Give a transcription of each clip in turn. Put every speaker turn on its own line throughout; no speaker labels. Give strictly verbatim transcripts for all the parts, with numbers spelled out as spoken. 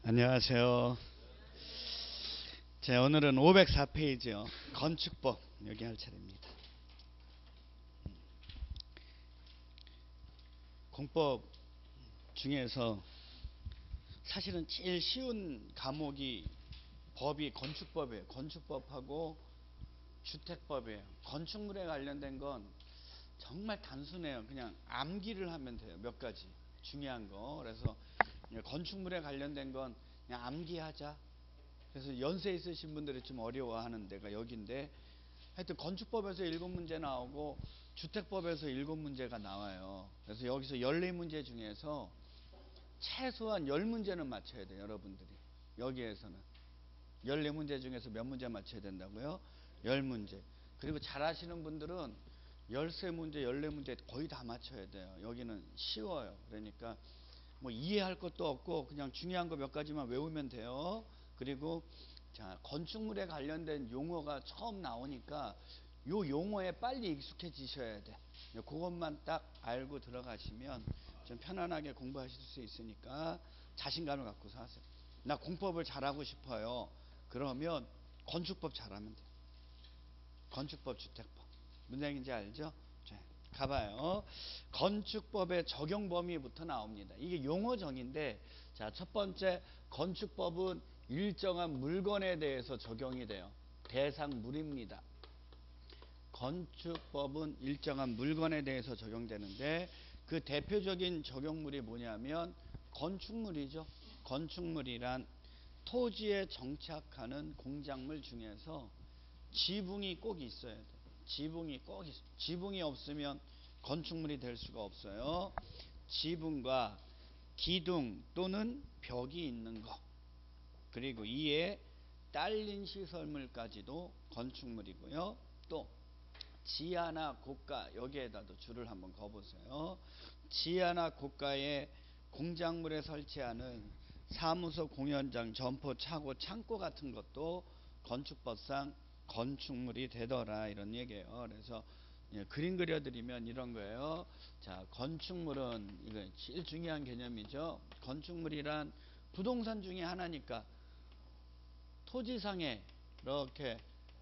안녕하세요. 자, 오늘은 오백사 페이지요. 건축법 여기 할 차례입니다. 공법 중에서 사실은 제일 쉬운 과목이 법이 건축법이에요. 건축법하고 주택법이에요. 건축물에 관련된 건 정말 단순해요. 그냥 암기를 하면 돼요. 몇 가지 중요한 거. 그래서 건축물에 관련된 건 그냥 암기하자. 그래서 연세 있으신 분들이 좀 어려워하는 데가 여기인데, 하여튼 건축법에서 일곱 문제 나오고 주택법에서 일곱 문제가 나와요. 그래서 여기서 열네 문제 중에서 최소한 십 문제는 맞춰야 돼요. 여러분들이 여기에서는 열네 문제 중에서 몇 문제 맞춰야 된다고요? 십 문제. 그리고 잘하시는 분들은 십삼 문제, 열네 문제 거의 다 맞춰야 돼요. 여기는 쉬워요. 그러니까 뭐 이해할 것도 없고 그냥 중요한 거 몇 가지만 외우면 돼요. 그리고 자, 건축물에 관련된 용어가 처음 나오니까 요 용어에 빨리 익숙해지셔야 돼. 그것만 딱 알고 들어가시면 좀 편안하게 공부하실 수 있으니까 자신감을 갖고서 하세요. 나 공법을 잘하고 싶어요. 그러면 건축법 잘하면 돼요. 건축법, 주택법. 무슨 얘기인지 알죠? 자, 가봐요. 건축법의 적용 범위부터 나옵니다. 이게 용어정의인데, 자, 첫 번째, 건축법은 일정한 물건에 대해서 적용이 돼요. 대상물입니다. 건축법은 일정한 물건에 대해서 적용되는데, 그 대표적인 적용물이 뭐냐면 건축물이죠. 건축물이란 토지에 정착하는 공작물 중에서 지붕이 꼭 있어야 돼요. 지붕이 꼭 있어요. 지붕이 없으면 건축물이 될 수가 없어요. 지붕과 기둥 또는 벽이 있는 것, 그리고 이에 딸린 시설물까지도 건축물이고요. 또 지하나 고가, 여기에다도 줄을 한번 그어보세요. 지하나 고가에 공작물에 설치하는 사무소, 공연장, 점포, 차고, 창고 같은 것도 건축법상 건축물이 되더라, 이런 얘기예요. 그래서 예, 그림 그려드리면 이런 거예요. 자, 건축물은 이거 제일 중요한 개념이죠. 건축물이란 부동산 중에 하나니까 토지상에 이렇게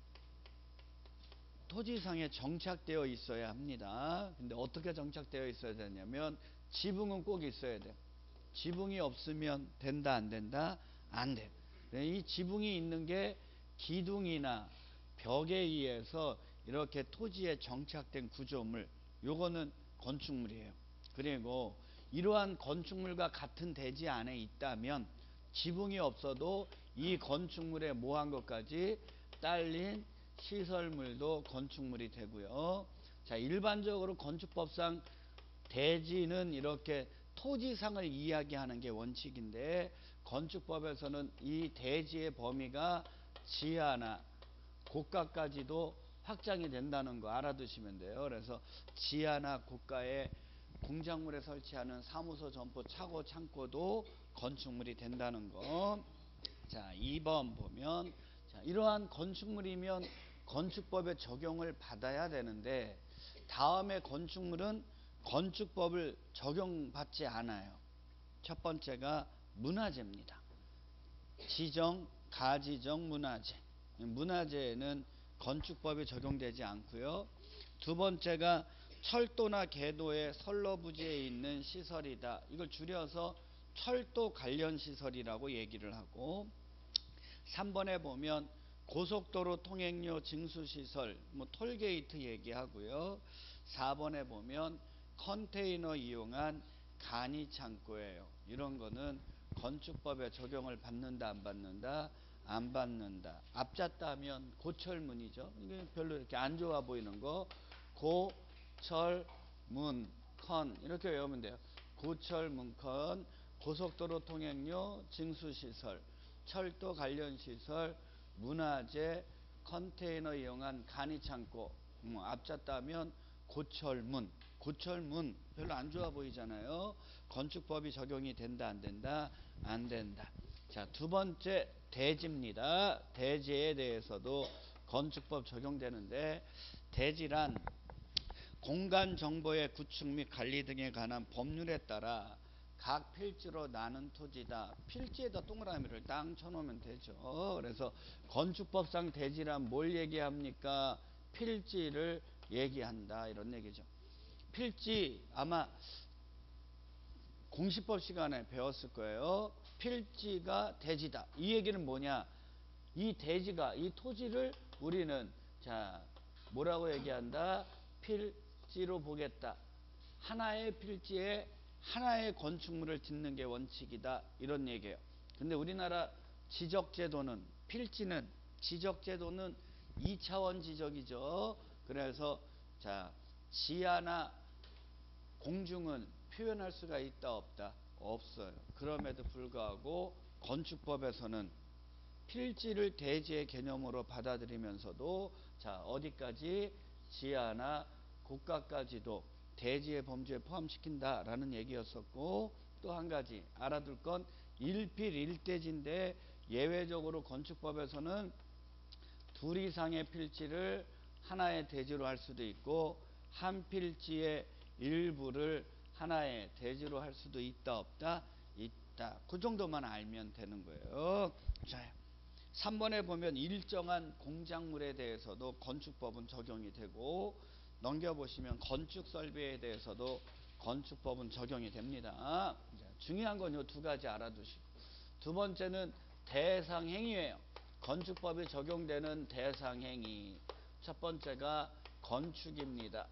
토지상에 정착되어 있어야 합니다. 근데 어떻게 정착되어 있어야 되냐면 지붕은 꼭 있어야 돼요. 지붕이 없으면 된다, 안 된다? 안 돼. 이 지붕이 있는 게 기둥이나 벽에 의해서 이렇게 토지에 정착된 구조물, 요거는 건축물이에요. 그리고 이러한 건축물과 같은 대지 안에 있다면 지붕이 없어도 이 건축물에 뭐한 것까지 딸린 시설물도 건축물이 되고요. 자, 일반적으로 건축법상 대지는 이렇게 토지상을 이야기하는 게 원칙인데, 건축법에서는 이 대지의 범위가 지하나 고가까지도 확장이 된다는 거 알아두시면 돼요. 그래서 지하나 고가에 공작물에 설치하는 사무소, 점포, 차고, 창고도 건축물이 된다는 거. 자, 이 번 보면, 자, 이러한 건축물이면 건축법의 적용을 받아야 되는데, 다음에 건축물은 건축법을 적용받지 않아요. 첫 번째가 문화재입니다. 지정, 가지정, 문화재. 문화재는 건축법이 적용되지 않고요. 두 번째가 철도나 궤도의 선로부지에 있는 시설이다. 이걸 줄여서 철도 관련 시설이라고 얘기를 하고, 삼 번에 보면 고속도로 통행료 징수시설, 뭐 톨게이트 얘기하고요. 사 번에 보면 컨테이너 이용한 간이창고예요. 이런 거는 건축법에 적용을 받는다, 안 받는다? 안 받는다. 앞잤다면 고철문이죠. 이게 별로 이렇게 안 좋아 보이는 거. 고철문, 컨 이렇게 외우면 돼요. 고철문, 컨, 고속도로 통행료 징수시설, 철도 관련 시설, 문화재, 컨테이너 이용한 간이창고. 뭐 앞잤다면 고철문. 고철문 별로 안 좋아 보이잖아요. 건축법이 적용이 된다, 안 된다? 안 된다. 자, 두 번째 대지입니다. 대지에 대해서도 건축법 적용되는데, 대지란 공간 정보의 구축 및 관리 등에 관한 법률에 따라 각 필지로 나눈 토지다. 필지에다 동그라미를 땅 쳐놓으면 되죠. 그래서 건축법상 대지란 뭘 얘기합니까? 필지를 얘기한다. 이런 얘기죠. 필지 아마 공시법 시간에 배웠을 거예요. 필지가 대지다. 이 얘기는 뭐냐? 이 대지가, 이 토지를 우리는 자 뭐라고 얘기한다? 필지로 보겠다. 하나의 필지에 하나의 건축물을 짓는 게 원칙이다. 이런 얘기예요. 근데 우리나라 지적제도는, 필지는, 지적제도는 이 차원 지적이죠. 그래서 자 지하나 공중은 표현할 수가 있다 없다? 없어요. 그럼에도 불구하고 건축법에서는 필지를 대지의 개념으로 받아들이면서도 자 어디까지? 지하나 고가까지도 대지의 범주에 포함시킨다라는 얘기였었고, 또 한 가지 알아둘 건 일필 일대지인데 예외적으로 건축법에서는 둘 이상의 필지를 하나의 대지로 할 수도 있고 한 필지의 일부를 하나의 대지로 할 수도 있다 없다? 있다. 그 정도만 알면 되는 거예요. 자, 삼 번에 보면 일정한 공작물에 대해서도 건축법은 적용이 되고, 넘겨보시면 건축 설비에 대해서도 건축법은 적용이 됩니다. 중요한 건 이 두 가지 알아두시고, 두 번째는 대상행위예요. 건축법이 적용되는 대상행위. 첫 번째가 건축입니다.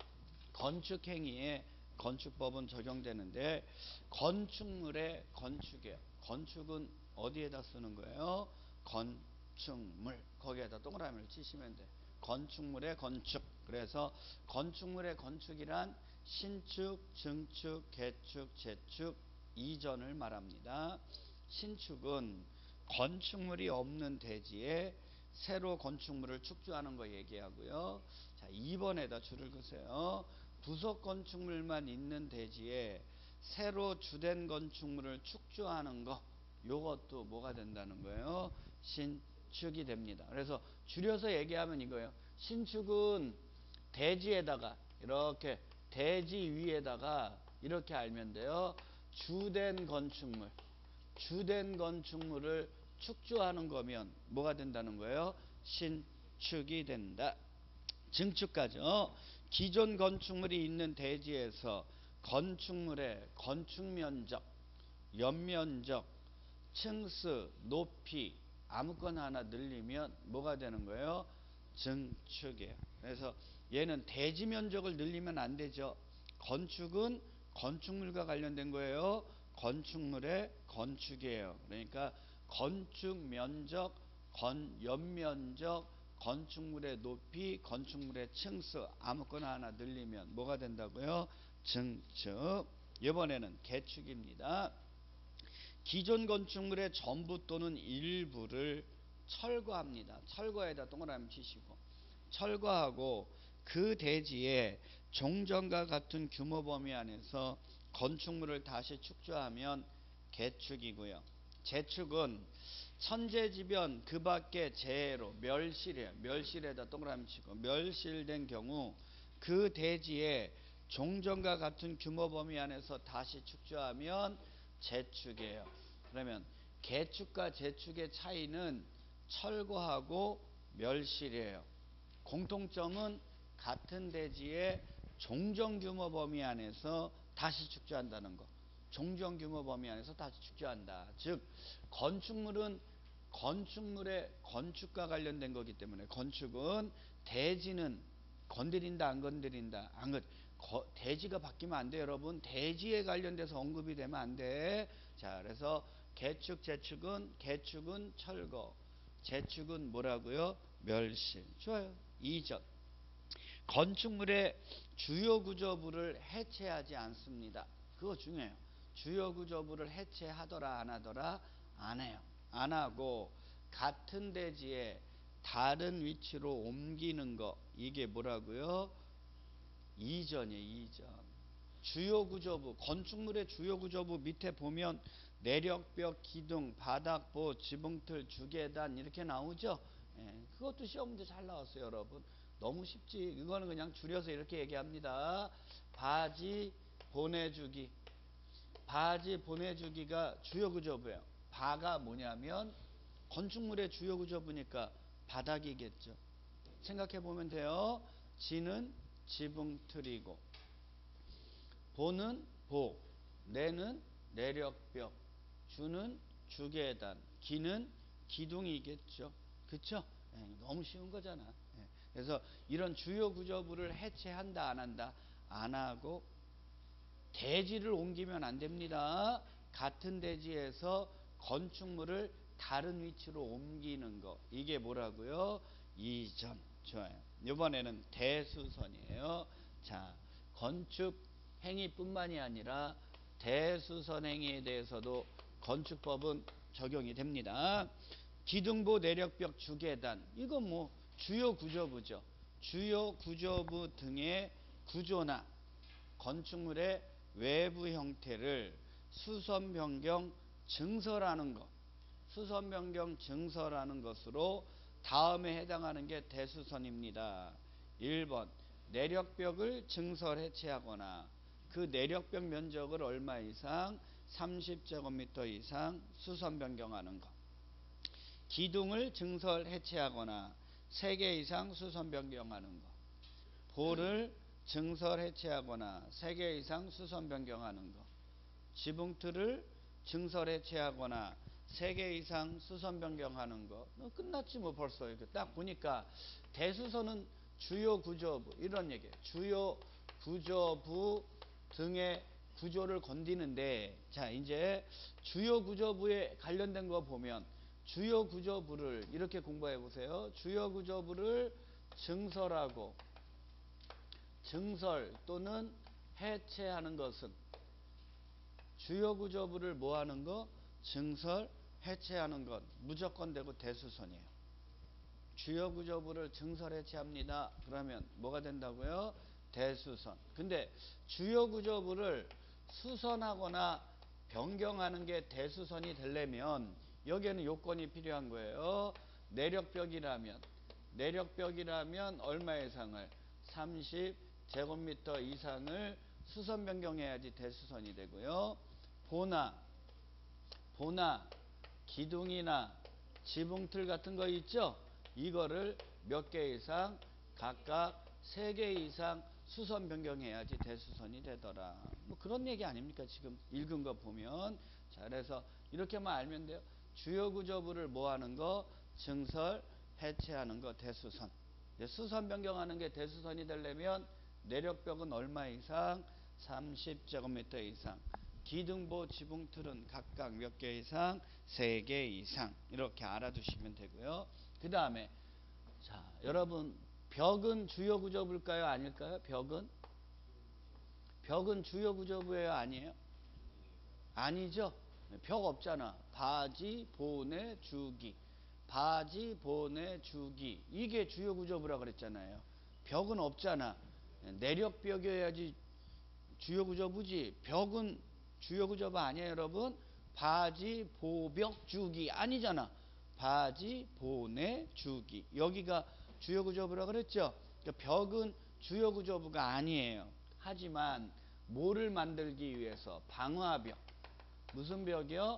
건축행위에 건축법은 적용되는데, 건축물의 건축이에요. 건축은 어디에다 쓰는 거예요? 건축물. 거기에다 동그라미를 치시면 돼요. 건축물의 건축. 그래서 건축물의 건축이란 신축, 증축, 개축, 재축, 이전을 말합니다. 신축은 건축물이 없는 대지에 새로 건축물을 축조하는 거 얘기하고요. 자, 이 번에다 줄을 그으세요. 부속 건축물만 있는 대지에 새로 주된 건축물을 축조하는 거, 요것도 뭐가 된다는 거예요? 신축이 됩니다. 그래서 줄여서 얘기하면 이거예요. 신축은 대지에다가 이렇게 대지 위에다가 이렇게 알면 돼요. 주된 건축물, 주된 건축물을 축조하는 거면 뭐가 된다는 거예요? 신축이 된다. 증축가죠. 기존 건축물이 있는 대지에서 건축물의 건축면적, 연면적, 층수, 높이 아무거나 하나 늘리면 뭐가 되는 거예요? 증축이에요. 그래서 얘는 대지 면적을 늘리면 안 되죠. 건축은 건축물과 관련된 거예요. 건축물의 건축이에요. 그러니까 건축 면적, 건, 연면적, 건축물의 높이, 건축물의 층수 아무거나 하나 늘리면 뭐가 된다고요? 증축. 이번에는 개축입니다. 기존 건축물의 전부 또는 일부를 철거합니다. 철거에다 동그라미 치시고, 철거하고 그 대지에 종전과 같은 규모 범위 안에서 건축물을 다시 축조하면 개축이고요. 재축은 천재지변 그 밖의 재해로 멸실이에요. 멸실에다 동그라미 치고, 멸실된 경우 그 대지에 종전과 같은 규모 범위 안에서 다시 축조하면 재축이에요. 그러면 개축과 재축의 차이는 철거하고 멸실이에요. 공통점은 같은 대지에 종전규모 범위 안에서 다시 축조한다는 거. 종전규모 범위 안에서 다시 축조한다. 즉 건축물은 건축물의 건축과 관련된 거기 때문에, 건축은 대지는 건드린다 안 건드린다 안 건, 거, 대지가 바뀌면 안 돼 여러분. 대지에 관련돼서 언급이 되면 안 돼. 자, 그래서 개축 재축은, 개축은 철거, 재축은 뭐라고요? 멸실. 좋아요. 이전. 건축물의 주요 구조부를 해체하지 않습니다. 그거 중요해요. 주요 구조부를 해체하더라 안 하더라? 안 해요. 안 하고 같은 대지에 다른 위치로 옮기는 거, 이게 뭐라고요? 이전이에요. 이전. 주요 구조부, 건축물의 주요 구조부 밑에 보면 내력벽, 기둥, 바닥보, 지붕틀, 주계단 이렇게 나오죠. 예, 그것도 시험 문제 잘 나왔어요 여러분. 너무 쉽지. 이거는 그냥 줄여서 이렇게 얘기합니다. 바지 보내주기. 바지 보내주기가 주요 구조부예요. 바가 뭐냐면 건축물의 주요 구조부니까 바닥이겠죠. 생각해 보면 돼요. 지는 지붕틀이고, 보는 보, 내는 내력벽, 주는 주계단, 기는 기둥이겠죠. 그쵸? 예, 너무 쉬운 거잖아. 예, 그래서 이런 주요 구조부를 해체한다 안 한다? 안 하고 대지를 옮기면 안 됩니다. 같은 대지에서 건축물을 다른 위치로 옮기는 거. 이게 뭐라고요? 이전. 좋아요. 이번에는 대수선이에요. 자, 건축 행위뿐만이 아니라 대수선 행위에 대해서도 건축법은 적용이 됩니다. 기둥보 내력벽 주계단. 이건 뭐 주요 구조부죠. 주요 구조부 등의 구조나 건축물의 외부 형태를 수선 변경 증설하는 것, 수선 변경 증설하는 것으로 다음에 해당하는 게 대수선입니다. 일 번 내력벽을 증설 해체하거나 그 내력벽 면적을 얼마 이상 삼십 제곱미터 이상 수선 변경하는 것. 기둥을 증설 해체하거나 세 개 이상 수선 변경하는 것. 보를 증설 해체하거나 세 개 이상 수선 변경하는 것. 지붕틀을 증설 해체하거나 세 개 이상 수선 변경하는 거. 끝났지 뭐 벌써. 이렇게 딱 보니까 대수선은 주요 구조부 이런 얘기예요. 주요 구조부 등의 구조를 건드리는데, 자 이제 주요 구조부에 관련된 거 보면 주요 구조부를 이렇게 공부해 보세요. 주요 구조부를 증설하고 증설 또는 해체하는 것은 주요 구조부를 뭐 하는 거? 증설, 해체하는 것 무조건 되고 대수선이에요. 주요 구조부를 증설, 해체합니다. 그러면 뭐가 된다고요? 대수선. 근데 주요 구조부를 수선하거나 변경하는 게 대수선이 되려면 여기에는 요건이 필요한 거예요. 내력벽이라면 내력벽이라면 얼마 이상을? 삼십 제곱미터 이상을 수선 변경해야지 대수선이 되고요. 보나 보나 기둥이나 지붕틀 같은 거 있죠? 이거를 몇 개 이상? 각각 세 개 이상 수선 변경해야지 대수선이 되더라. 뭐 그런 얘기 아닙니까? 지금 읽은 거 보면. 자, 그래서 이렇게만 알면 돼요. 주요 구조부를 뭐 하는 거? 증설, 해체하는 거 대수선. 수선 변경하는 게 대수선이 되려면 내력벽은 얼마 이상? 삼십 제곱미터 이상. 기둥보 지붕틀은 각각 몇 개 이상? 세 개 이상. 이렇게 알아두시면 되고요. 그 다음에 자 여러분 벽은 주요 구조부일까요? 아닐까요? 벽은? 벽은 주요 구조부예요? 아니에요? 아니죠. 벽 없잖아. 바지, 보내, 주기. 바지, 보내, 주기. 이게 주요 구조부라 그랬잖아요. 벽은 없잖아. 내력벽이어야지 주요 구조부지. 벽은 주요 구조부 아니에요, 여러분? 바지, 보벽, 주기 아니잖아. 바지, 보내, 주기. 여기가 주요 구조부라 그랬죠. 그러니까 벽은 주요 구조부가 아니에요. 하지만 뭐를 만들기 위해서? 방화벽. 무슨 벽이요?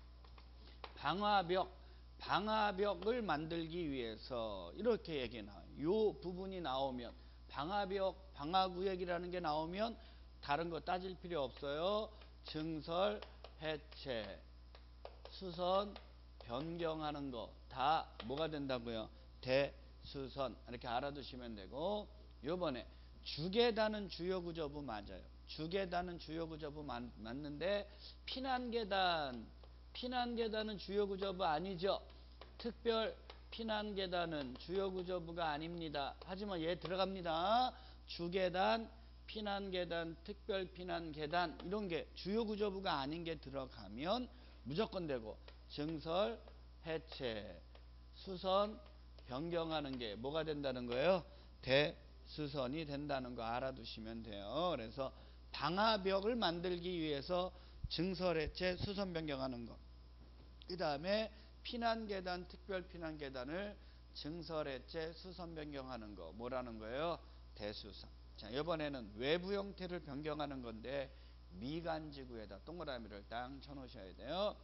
방화벽. 방화벽을 만들기 위해서 이렇게 얘기 나와요. 요 부분이 나오면 방화벽, 방화구역이라는 게 나오면 다른 거 따질 필요 없어요. 증설, 해체, 수선, 변경하는 거 다 뭐가 된다고요? 대수선. 이렇게 알아두시면 되고, 요번에 주계단은 주요 구조부 맞아요. 주계단은 주요 구조부 맞, 맞는데 피난계단, 피난계단은 주요 구조부 아니죠. 특별 피난계단은 주요 구조부가 아닙니다. 하지만 얘 들어갑니다. 주계단, 피난계단, 특별 피난계단 이런 게 주요 구조부가 아닌 게 들어가면 무조건 되고, 증설, 해체, 수선, 변경하는 게 뭐가 된다는 거예요? 대수선이 된다는 거 알아두시면 돼요. 그래서 방화벽을 만들기 위해서 증설, 해체, 수선 변경하는 거. 그 다음에 피난계단, 특별 피난계단을 증설, 해체, 수선 변경하는 거 뭐라는 거예요? 대수선. 자, 이번에는 외부 형태를 변경하는 건데 미간지구에다 동그라미를 딱 쳐놓으셔야 돼요.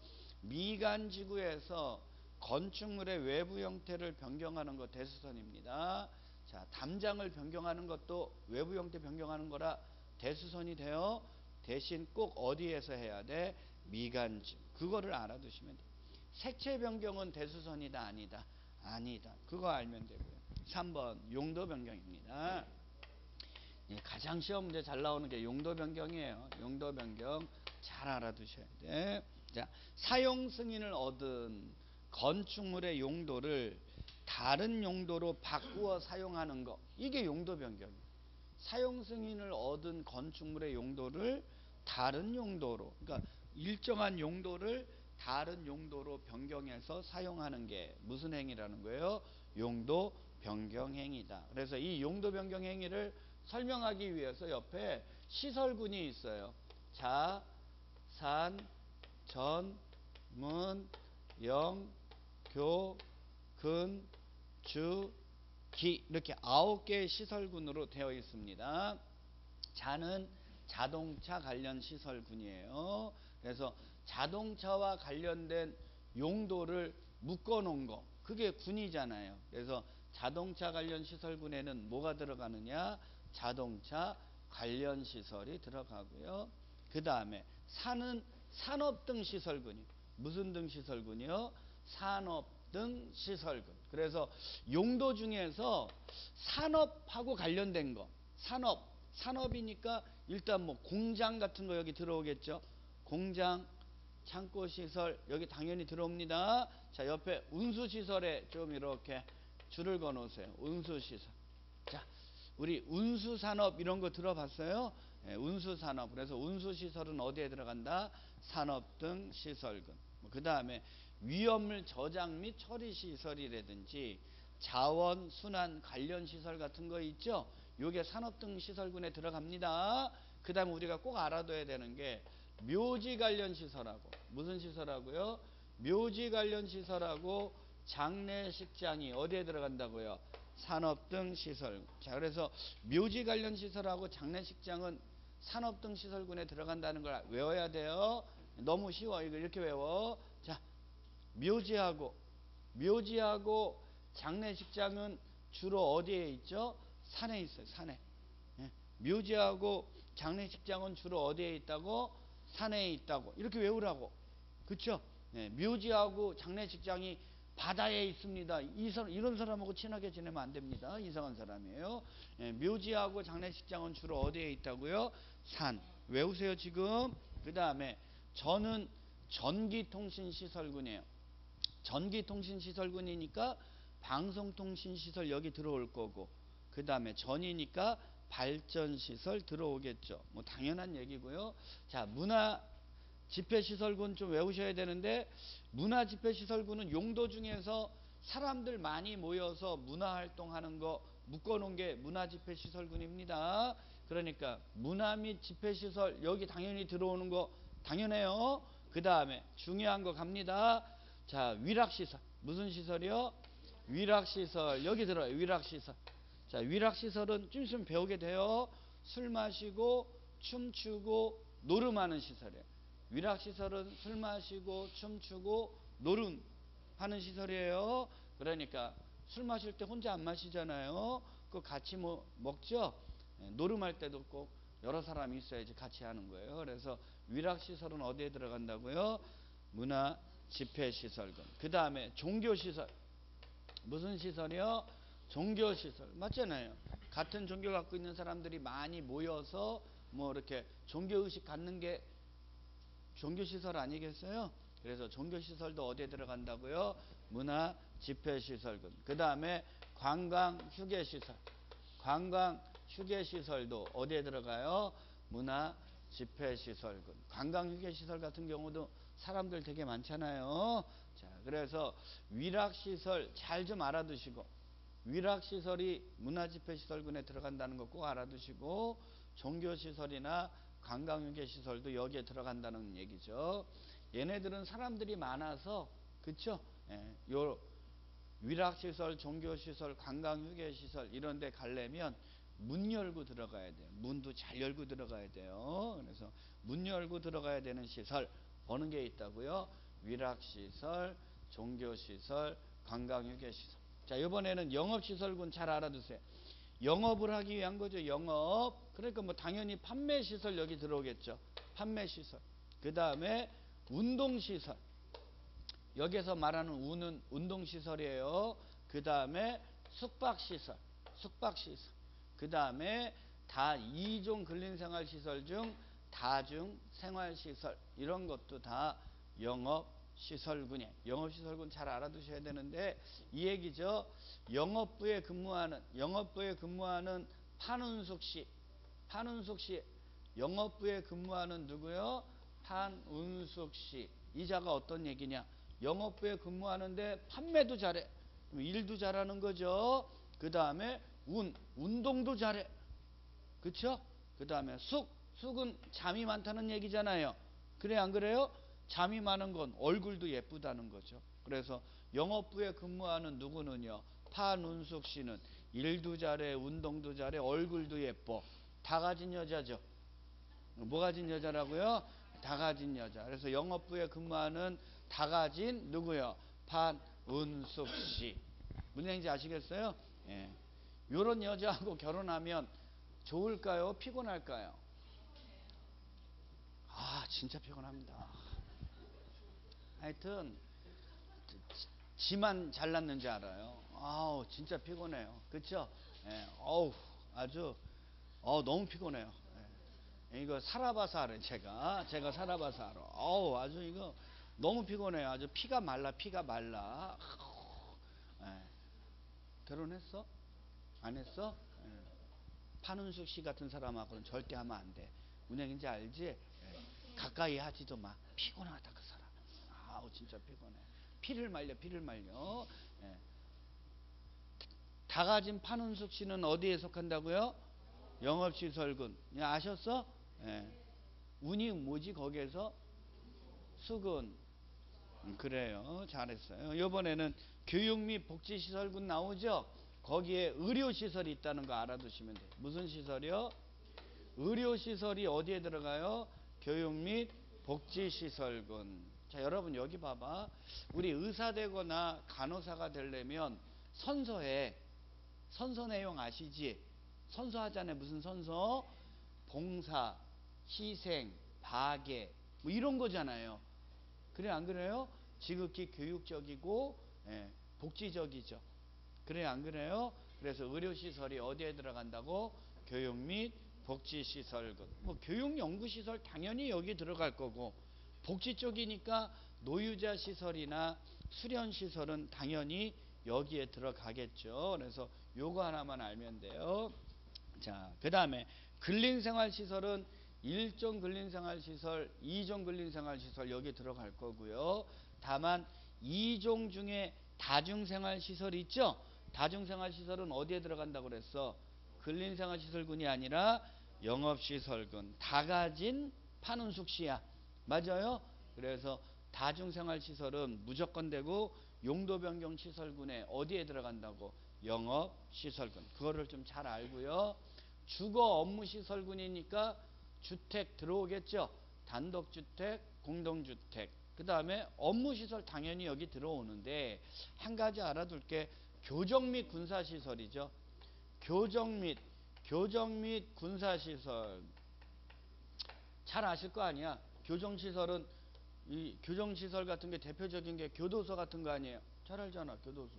미간지구에서 건축물의 외부 형태를 변경하는 것 대수선입니다. 자, 담장을 변경하는 것도 외부 형태 변경하는 거라 대수선이 돼요. 대신 꼭 어디에서 해야 돼? 미간지구. 그거를 알아두시면 돼요. 색채 변경은 대수선이다 아니다? 아니다. 그거 알면 되고요. 삼 번 용도 변경입니다. 가장 시험 문제 잘 나오는 게 용도 변경이에요. 용도 변경 잘 알아두셔야 돼. 자, 사용 승인을 얻은 건축물의 용도를 다른 용도로 바꾸어 사용하는 거. 이게 용도 변경이에요. 사용 승인을 얻은 건축물의 용도를 다른 용도로, 그러니까 일정한 용도를 다른 용도로 변경해서 사용하는 게 무슨 행위라는 거예요? 용도 변경 행위다. 그래서 이 용도 변경 행위를 설명하기 위해서 옆에 시설군이 있어요. 자, 산, 전, 문, 영, 교, 근, 주, 기 이렇게 아홉 개의 시설군으로 되어 있습니다. 자는 자동차 관련 시설군이에요. 그래서 자동차와 관련된 용도를 묶어 놓은 거 그게 군이잖아요. 그래서 자동차 관련 시설군에는 뭐가 들어가느냐? 자동차 관련 시설이 들어가고요. 그 다음에 산은 산업 등 시설군이 무슨 등 시설군이요? 산업 등 시설군. 그래서 용도 중에서 산업하고 관련된 거 산업 산업이니까 일단 뭐 공장 같은 거 여기 들어오겠죠. 공장 창고 시설 여기 당연히 들어옵니다. 자, 옆에 운수 시설에 좀 이렇게 줄을 그어 놓으세요. 운수 시설. 자, 우리 운수 산업 이런 거 들어봤어요? 네, 운수 산업. 그래서 운수 시설은 어디에 들어간다? 산업 등 시설군. 그 다음에 위험물 저장 및 처리 시설이라든지 자원 순환 관련 시설 같은 거 있죠? 요게 산업 등 시설군에 들어갑니다. 그 다음에 우리가 꼭 알아둬야 되는 게 묘지 관련 시설하고 무슨 시설하고요? 묘지 관련 시설하고 장례식장이 어디에 들어간다고요? 산업 등 시설. 자, 그래서 묘지 관련 시설하고 장례식장은 산업 등 시설군에 들어간다는 걸 외워야 돼요. 너무 쉬워. 이거 이렇게 외워. 자, 묘지하고 묘지하고 장례식장은 주로 어디에 있죠? 산에 있어요. 산에. 예. 묘지하고 장례식장은 주로 어디에 있다고? 산에 있다고. 이렇게 외우라고. 그쵸? 예. 묘지하고 장례식장이 바다에 있습니다. 이 사람, 이런 사람하고 친하게 지내면 안 됩니다. 이상한 사람이에요. 예. 묘지하고 장례식장은 주로 어디에 있다고요? 산. 외우세요 지금. 그 다음에 저는 전기통신시설군이에요. 전기통신시설군이니까 방송통신시설 여기 들어올 거고 그 다음에 전이니까 발전시설 들어오겠죠. 뭐 당연한 얘기고요. 자, 문화집회시설군 좀 외우셔야 되는데 문화집회시설군은 용도 중에서 사람들 많이 모여서 문화활동하는 거 묶어놓은 게 문화집회시설군입니다. 그러니까 문화 및 집회시설 여기 당연히 들어오는 거 당연해요. 그 다음에 중요한 거 갑니다. 자, 위락시설. 무슨 시설이요? 위락시설. 여기 들어요. 위락시설. 자, 위락시설은 좀 있으면 배우게 돼요. 술 마시고 춤추고 노름하는 시설이에요. 위락시설은 술 마시고 춤추고 노름하는 시설이에요. 그러니까 술 마실 때 혼자 안 마시잖아요. 그 같이 뭐 먹죠. 노름할 때도 꼭 여러 사람이 있어야지 같이 하는 거예요. 그래서 위락시설은 어디에 들어간다고요? 문화 집회시설군. 그 다음에 종교시설. 무슨 시설이요? 종교시설. 맞잖아요. 같은 종교 갖고 있는 사람들이 많이 모여서 뭐 이렇게 종교의식 갖는 게 종교시설 아니겠어요? 그래서 종교시설도 어디에 들어간다고요? 문화 집회시설군. 그 다음에 관광 휴게시설. 관광 휴게시설도 어디에 들어가요? 문화 집회시설군. 관광 휴게시설 같은 경우도 사람들 되게 많잖아요. 자, 그래서 위락시설 잘 좀 알아두시고 위락시설이 문화집회시설군에 들어간다는 거 꼭 알아두시고 종교시설이나 관광휴게시설도 여기에 들어간다는 얘기죠. 얘네들은 사람들이 많아서 그쵸? 예, 요 위락시설, 종교시설, 관광휴게시설 이런 데 가려면 문 열고 들어가야 돼요. 문도 잘 열고 들어가야 돼요. 그래서 문 열고 들어가야 되는 시설 보는 게 있다고요. 위락시설, 종교시설, 관광휴게시설. 자, 이번에는 영업시설군 잘 알아두세요. 영업을 하기 위한 거죠. 영업. 그러니까 뭐 당연히 판매시설 여기 들어오겠죠. 판매시설. 그 다음에 운동시설. 여기서 말하는 운은 운동시설이에요. 그 다음에 숙박시설. 숙박시설. 그 다음에 다 이종 근린생활시설 중 다중생활시설. 이런 것도 다 영업시설군이에요. 영업시설군 잘 알아두셔야 되는데 이 얘기죠. 영업부에 근무하는 영업부에 근무하는 판운숙씨. 판운숙씨. 영업부에 근무하는 누구요? 판운숙씨. 이 자가 어떤 얘기냐? 영업부에 근무하는데 판매도 잘해. 일도 잘하는 거죠. 그 다음에 운, 운동도 잘해. 그쵸? 그 다음에 숙, 숙은 잠이 많다는 얘기잖아요. 그래 안 그래요? 잠이 많은 건 얼굴도 예쁘다는 거죠. 그래서 영업부에 근무하는 누구는요, 판운숙 씨는 일도 잘해, 운동도 잘해, 얼굴도 예뻐. 다 가진 여자죠. 뭐 가진 여자라고요? 다 가진 여자. 그래서 영업부에 근무하는 다 가진 누구요? 판운숙 씨. 무슨 얘기인지 아시겠어요? 예. 요런 여자하고 결혼하면 좋을까요? 피곤할까요? 아, 진짜 피곤합니다. 하여튼 지만 잘났는지 알아요. 아우, 진짜 피곤해요. 그쵸? 예. 어우, 아주 어 너무 피곤해요. 예. 이거 살아봐서 알아요. 제가 제가 살아봐서 알아. 어우, 아주 이거 너무 피곤해요. 아주 피가 말라, 피가 말라. 예. 결혼했어? 안 했어? 예. 판운숙 씨 같은 사람하고는 절대 하면 안 돼. 무슨 얘기인지 알지? 예. 가까이 하지도 마. 피곤하다 그 사람. 아우, 진짜 피곤해. 피를 말려, 피를 말려. 예. 다 가진 판운숙 씨는 어디에 속한다고요? 영업시설군. 아셨어? 예. 운이 뭐지 거기에서? 수군. 음, 그래요. 잘했어요. 이번에는 교육 및 복지시설군 나오죠? 거기에 의료시설이 있다는 거 알아두시면 돼요. 무슨 시설이요? 의료시설이 어디에 들어가요? 교육 및 복지시설군. 자, 여러분 여기 봐봐. 우리 의사 되거나 간호사가 되려면 선서해. 선서 내용 아시지? 선서하잖아요. 무슨 선서? 봉사, 희생, 박애 뭐 이런 거잖아요. 그래 안 그래요? 지극히 교육적이고 예, 복지적이죠. 그래 안 그래요? 그래서 의료시설이 어디에 들어간다고? 교육 및 복지시설군. 뭐 교육연구시설 당연히 여기 들어갈 거고, 복지 쪽이니까 노유자 시설이나 수련시설은 당연히 여기에 들어가겠죠. 그래서 요거 하나만 알면 돼요. 자, 그 다음에 근린생활시설은 일종 근린생활시설, 이종 근린생활시설 여기 들어갈 거고요. 다만 이종 중에 다중생활시설 있죠? 다중생활시설은 어디에 들어간다고 그랬어? 근린생활시설군이 아니라 영업시설군. 다 가진 판운숙 씨야. 맞아요? 그래서 다중생활시설은 무조건 되고 용도변경시설군에 어디에 들어간다고? 영업시설군. 그거를 좀 잘 알고요. 주거 업무시설군이니까 주택 들어오겠죠. 단독주택, 공동주택. 그 다음에 업무시설 당연히 여기 들어오는데 한 가지 알아둘 게 교정 및 군사시설이죠. 교정 및 교정 및 군사시설. 잘 아실 거 아니야. 교정시설은 이 교정시설 같은 게 대표적인 게 교도소 같은 거 아니에요. 잘 알잖아. 교도소.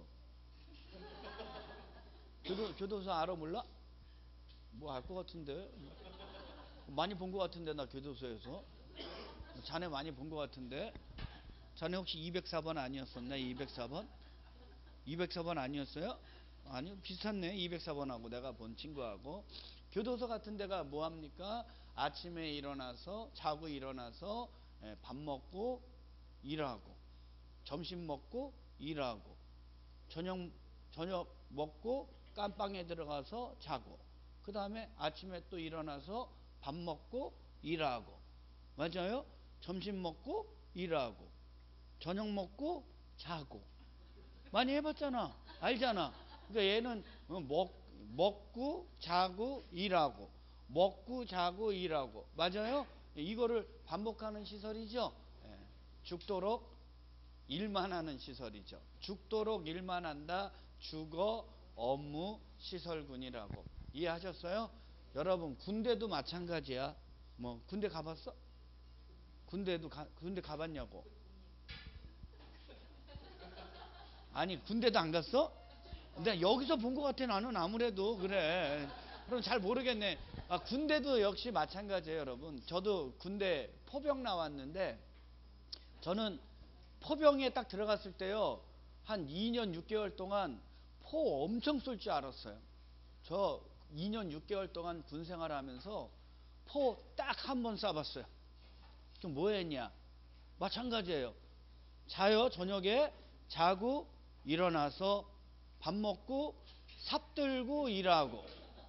교도, 교도소 알아 몰라? 뭐 알 것 같은데. 많이 본 것 같은데 나 교도소에서. 자네 많이 본 것 같은데. 자네 혹시 이백사 번 아니었었나? 이백사 번? 이백사 번 아니었어요? 아니요, 비슷했네. 이백사 번하고 내가 본 친구하고. 교도소 같은 데가 뭐합니까? 아침에 일어나서 자고 일어나서 밥 먹고 일하고, 점심 먹고 일하고, 저녁 저녁 먹고 깜빵에 들어가서 자고, 그 다음에 아침에 또 일어나서 밥 먹고 일하고. 맞아요? 점심 먹고 일하고, 저녁 먹고 자고. 많이 해봤잖아. 알잖아. 그러니까 얘는 먹 먹고 자고 일하고 먹고 자고 일하고 맞아요? 이거를 반복하는 시설이죠. 예. 죽도록 일만 하는 시설이죠. 죽도록 일만 한다. 주거 업무 시설군이라고 이해하셨어요? 여러분 군대도 마찬가지야. 뭐 군대 가봤어? 군대도 가, 군대 가봤냐고? 아니 군대도 안 갔어? 근데 여기서 본 것 같아. 나는 아무래도 그래. 그럼 잘 모르겠네. 아, 군대도 역시 마찬가지예요, 여러분. 저도 군대 포병 나왔는데 저는 포병에 딱 들어갔을 때요 한 이 년 육 개월 동안 포 엄청 쏠 줄 알았어요. 저 이 년 육 개월 동안 군 생활하면서 포 딱 한 번 쏴봤어요. 그럼 뭐 했냐? 마찬가지예요. 자요, 저녁에 자고 일어나서 밥 먹고 삽 들고 일하고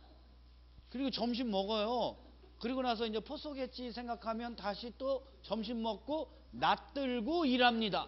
그리고 점심 먹어요. 그리고 나서 이제 포 쏘겠지 생각하면 다시 또 점심 먹고 낫 들고 일합니다.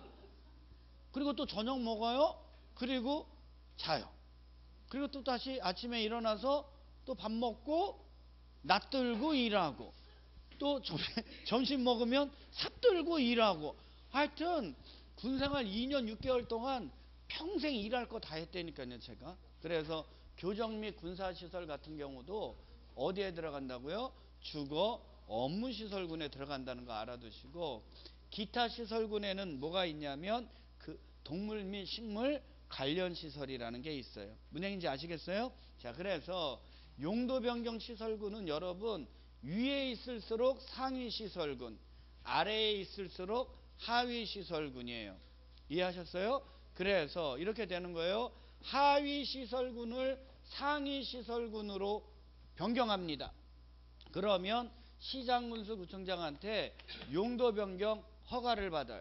그리고 또 저녁 먹어요. 그리고 자요. 그리고 또 다시 아침에 일어나서 또 밥 먹고 낫 들고 일하고 또 점심 먹으면 삽 들고 일하고 하여튼 군생활 이 년 육 개월 동안 평생 일할 거 다 했다니까요 제가. 그래서 교정 및 군사시설 같은 경우도 어디에 들어간다고요? 주거 업무시설군에 들어간다는 거 알아두시고 기타 시설군에는 뭐가 있냐면 그 동물 및 식물 관련 시설이라는 게 있어요. 무슨 얘기인지 아시겠어요? 자, 그래서 용도 변경 시설군은 여러분 위에 있을수록 상위 시설군, 아래에 있을수록 하위 시설군이에요. 이해하셨어요? 그래서 이렇게 되는 거예요. 하위 시설군을 상위 시설군으로 변경합니다. 그러면 시장군수 구청장한테 용도 변경 허가를 받아요.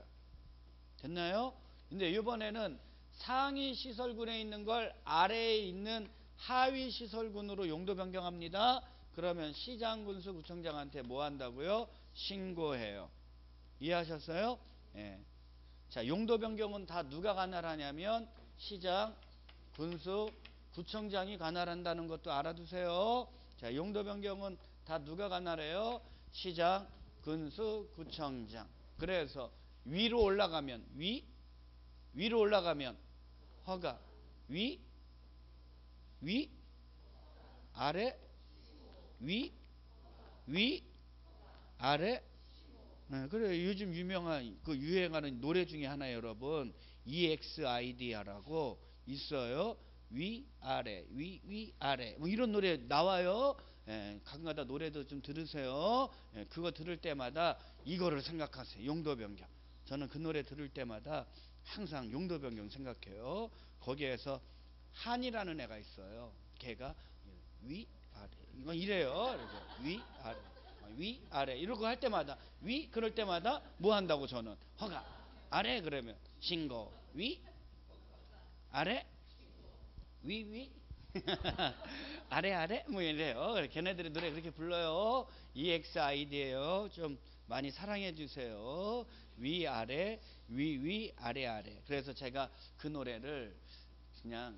됐나요? 근데 이번에는 상위 시설군에 있는 걸 아래에 있는 하위 시설군으로 용도 변경합니다. 그러면 시장군수 구청장한테 뭐 한다고요? 신고해요. 이해하셨어요? 예. 자, 용도 변경은 다 누가 관할하냐면 시장, 군수, 구청장이 관할한다는 것도 알아두세요. 자, 용도 변경은 다 누가 관할해요? 시장, 군수, 구청장. 그래서 위로 올라가면 위, 위로 올라가면 허가, 위, 위, 아래, 위, 위, 아래. 네, 그래 요즘 유명한 그 유행하는 노래 중에 하나예요, 여러분. 이엑스아이디라고 있어요. 위, 아래, 위, 위, 아래. 뭐 이런 노래 나와요. 예, 가끔가다 노래도 좀 들으세요. 예, 그거 들을 때마다 이거를 생각하세요. 용도 변경. 저는 그 노래 들을 때마다 항상 용도 변경 생각해요. 거기에서 한이라는 애가 있어요. 걔가 위, 아래. 이거 이래요. 그래서 위, 아래. 위, 아래 이러고 할 때마다 위 그럴 때마다 뭐 한다고 저는 허가 아래 그러면 신고 위 아래 위 위 아래 아래 뭐 이래요. 걔네들이 노래 그렇게 불러요. 이엑스아이디예요. 좀 많이 사랑해 주세요. 위 아래 위 위 아래 아래. 그래서 제가 그 노래를 그냥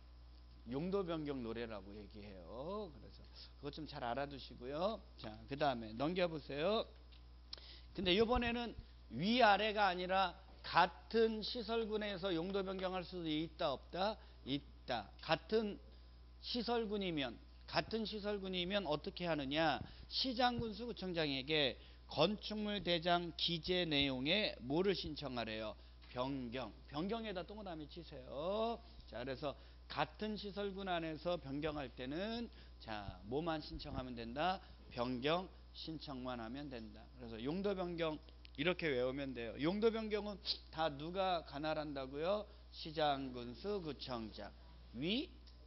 용도 변경 노래라고 얘기해요. 그래서 그것 좀 잘 알아두시고요. 자, 그 다음에 넘겨보세요. 근데 이번에는 위아래가 아니라 같은 시설군에서 용도 변경할 수도 있다 없다? 있다. 같은 시설군이면 같은 시설군이면 어떻게 하느냐? 시장군수 구청장에게 건축물 대장 기재 내용에 뭐를 신청하래요? 변경. 변경에다 동그라미 치세요. 자, 그래서 같은 시설군 안에서 변경할 때는 자 뭐만 신청하면 된다? 변경 신청만 하면 된다. 그래서 용도 변경 이렇게 외우면 돼요. 용도 변경은 다 누가 관할한다고요? 시장, 군수, 구청장. 위,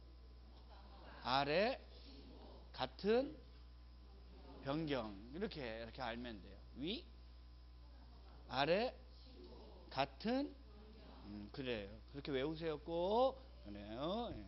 아래, 같은, 변경 이렇게 이렇게 알면 돼요. 위, 아래, 같은, 음, 그래요. 그렇게 외우세요 꼭. 그래요. 예.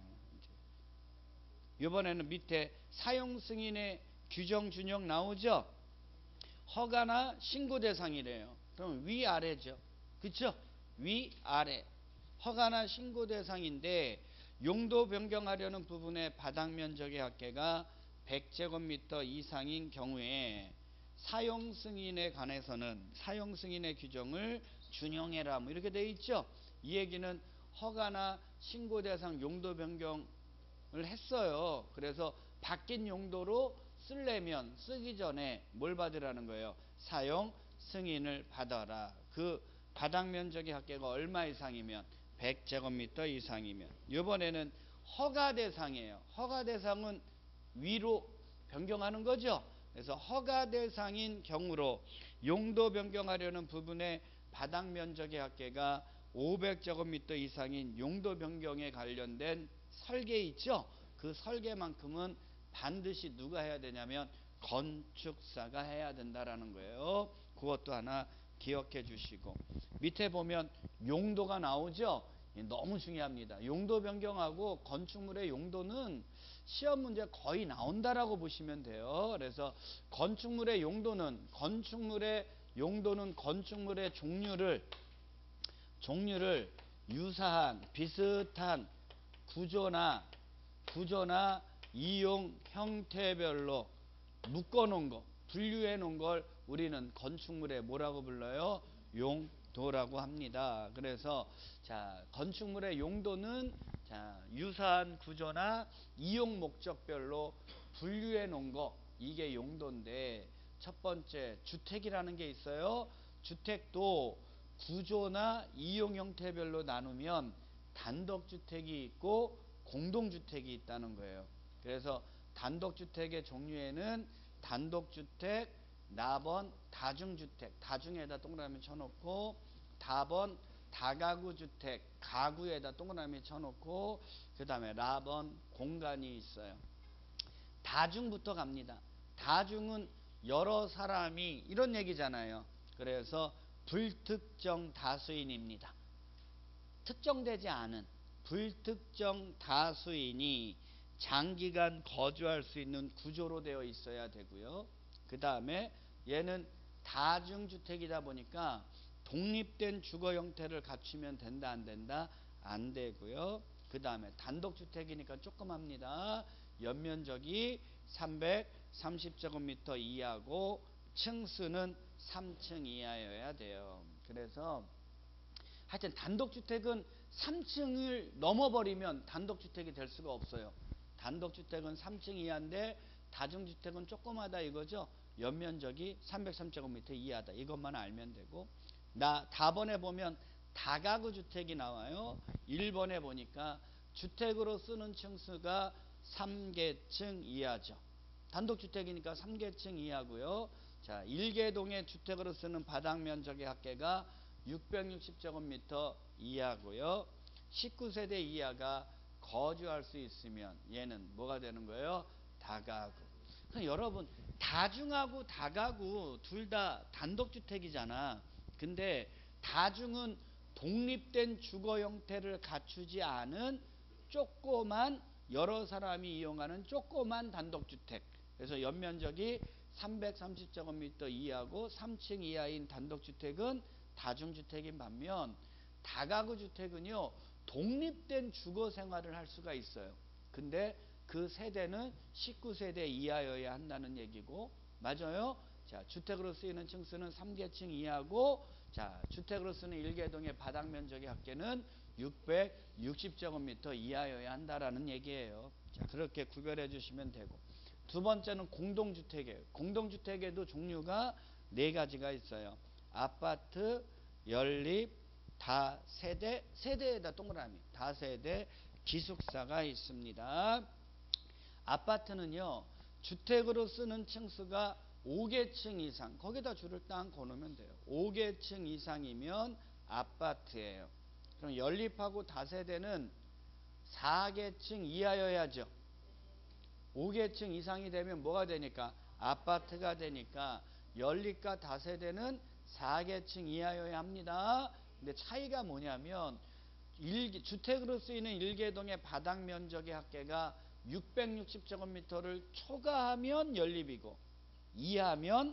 이번에는 밑에 사용 승인의 규정 준용 나오죠? 허가나 신고 대상이래요. 그럼 위아래죠. 그쵸? 위아래. 허가나 신고 대상인데 용도 변경하려는 부분의 바닥 면적의 합계가 백 제곱미터 이상인 경우에 사용 승인에 관해서는 사용 승인의 규정을 준용해라 뭐 이렇게 되어 있죠. 이 얘기는 허가나 신고 대상 용도 변경을 했어요. 그래서 바뀐 용도로 쓰려면 쓰기 전에 뭘 받으라는 거예요? 사용 승인을 받아라. 그 바닥 면적의 합계가 얼마 이상이면 백 제곱미터 이상이면. 이번에는 허가 대상이에요. 허가 대상은 위로 변경하는 거죠. 그래서 허가 대상인 경우로 용도 변경하려는 부분의 바닥 면적의 합계가 오백 제곱미터 이상인 용도 변경에 관련된 설계 있죠. 그 설계만큼은 반드시 누가 해야 되냐면 건축사가 해야 된다라는 거예요. 그것도 하나 기억해 주시고, 밑에 보면 용도가 나오죠. 너무 중요합니다. 용도 변경하고 건축물의 용도는 시험 문제 거의 나온다라고 보시면 돼요. 그래서 건축물의 용도는 건축물의 용도는 건축물의 종류를 종류를 유사한 비슷한 구조나 구조나 이용 형태별로 묶어 놓은 거, 분류해 놓은 걸 우리는 건축물의 뭐라고 불러요? 용도라고 합니다. 그래서 자, 건축물의 용도는 자, 유사한 구조나 이용 목적별로 분류해 놓은 거, 이게 용도인데, 첫 번째 주택이라는 게 있어요. 주택도 구조나 이용 형태별로 나누면 단독주택이 있고 공동주택이 있다는 거예요. 그래서 단독주택의 종류에는 단독주택, 나번 다중주택, 다중에다 동그라미 쳐놓고, 다번 다가구주택, 가구에다 동그라미 쳐놓고, 그 다음에 라번 공간이 있어요. 다중부터 갑니다. 다중은 여러 사람이 이런 얘기잖아요. 그래서 불특정 다수인입니다. 특정되지 않은 불특정 다수인이 장기간 거주할 수 있는 구조로 되어 있어야 되고요. 그 다음에 얘는 다중주택이다 보니까 독립된 주거 형태를 갖추면 된다 안 된다? 안 되고요. 그 다음에 단독주택이니까 조그맣니다. 연면적이 삼백삼십 제곱미터 이하고 층수는 삼 층 이하여야 돼요. 그래서 하여튼 단독주택은 삼 층을 넘어버리면 단독주택이 될 수가 없어요. 단독주택은 삼 층 이하인데 다중주택은 조그마다 이거죠. 연면적이 삼백삼 제곱미터 이하다. 이것만 알면 되고, 나 다번에 보면 다가구 주택이 나와요. 일 번에 보니까 주택으로 쓰는 층수가 삼 개층 이하죠. 단독주택이니까 삼 개층 이하고요. 자, 일개동의 주택으로 쓰는 바닥 면적의 합계가 육백육십 제곱미터 이하고요. 십구 세대 이하가 거주할 수 있으면 얘는 뭐가 되는 거예요? 다가구. 그럼 여러분, 다중하고 다가구 둘 다 단독주택이잖아. 근데 다중은 독립된 주거 형태를 갖추지 않은 조그만, 여러 사람이 이용하는 조그만 단독주택. 그래서 연면적이 삼백삼십 제곱미터 이하고 삼 층 이하인 단독주택은 다중주택인 반면, 다가구 주택은요 독립된 주거 생활을 할 수가 있어요. 근데 그 세대는 십구 세대 이하여야 한다는 얘기고, 맞아요? 자, 주택으로 쓰이는 층수는 삼 개층 이하고, 자, 주택으로 쓰는 일개동의 바닥 면적의 합계는 육백육십 제곱미터 이하여야 한다라는 얘기예요. 자, 그렇게 구별해 주시면 되고, 두 번째는 공동주택이에요. 공동주택에도 종류가 네 가지가 있어요. 아파트, 연립, 다세대, 세대에다 동그라미, 다세대, 기숙사가 있습니다. 아파트는요, 주택으로 쓰는 층수가 오 개층 이상, 거기다 줄을 딱 거놓으면 돼요. 오 개층 이상이면 아파트예요. 그럼 연립하고 다세대는 사 개층 이하여야죠. 오 개층 이상이 되면 뭐가 되니까? 아파트가 되니까 연립과 다세대는 사 개층 이하여야 합니다. 근데 차이가 뭐냐면, 일, 주택으로 쓰이는 일개동의 바닥 면적의 합계가 육백육십 제곱미터를 초과하면 연립이고 이하면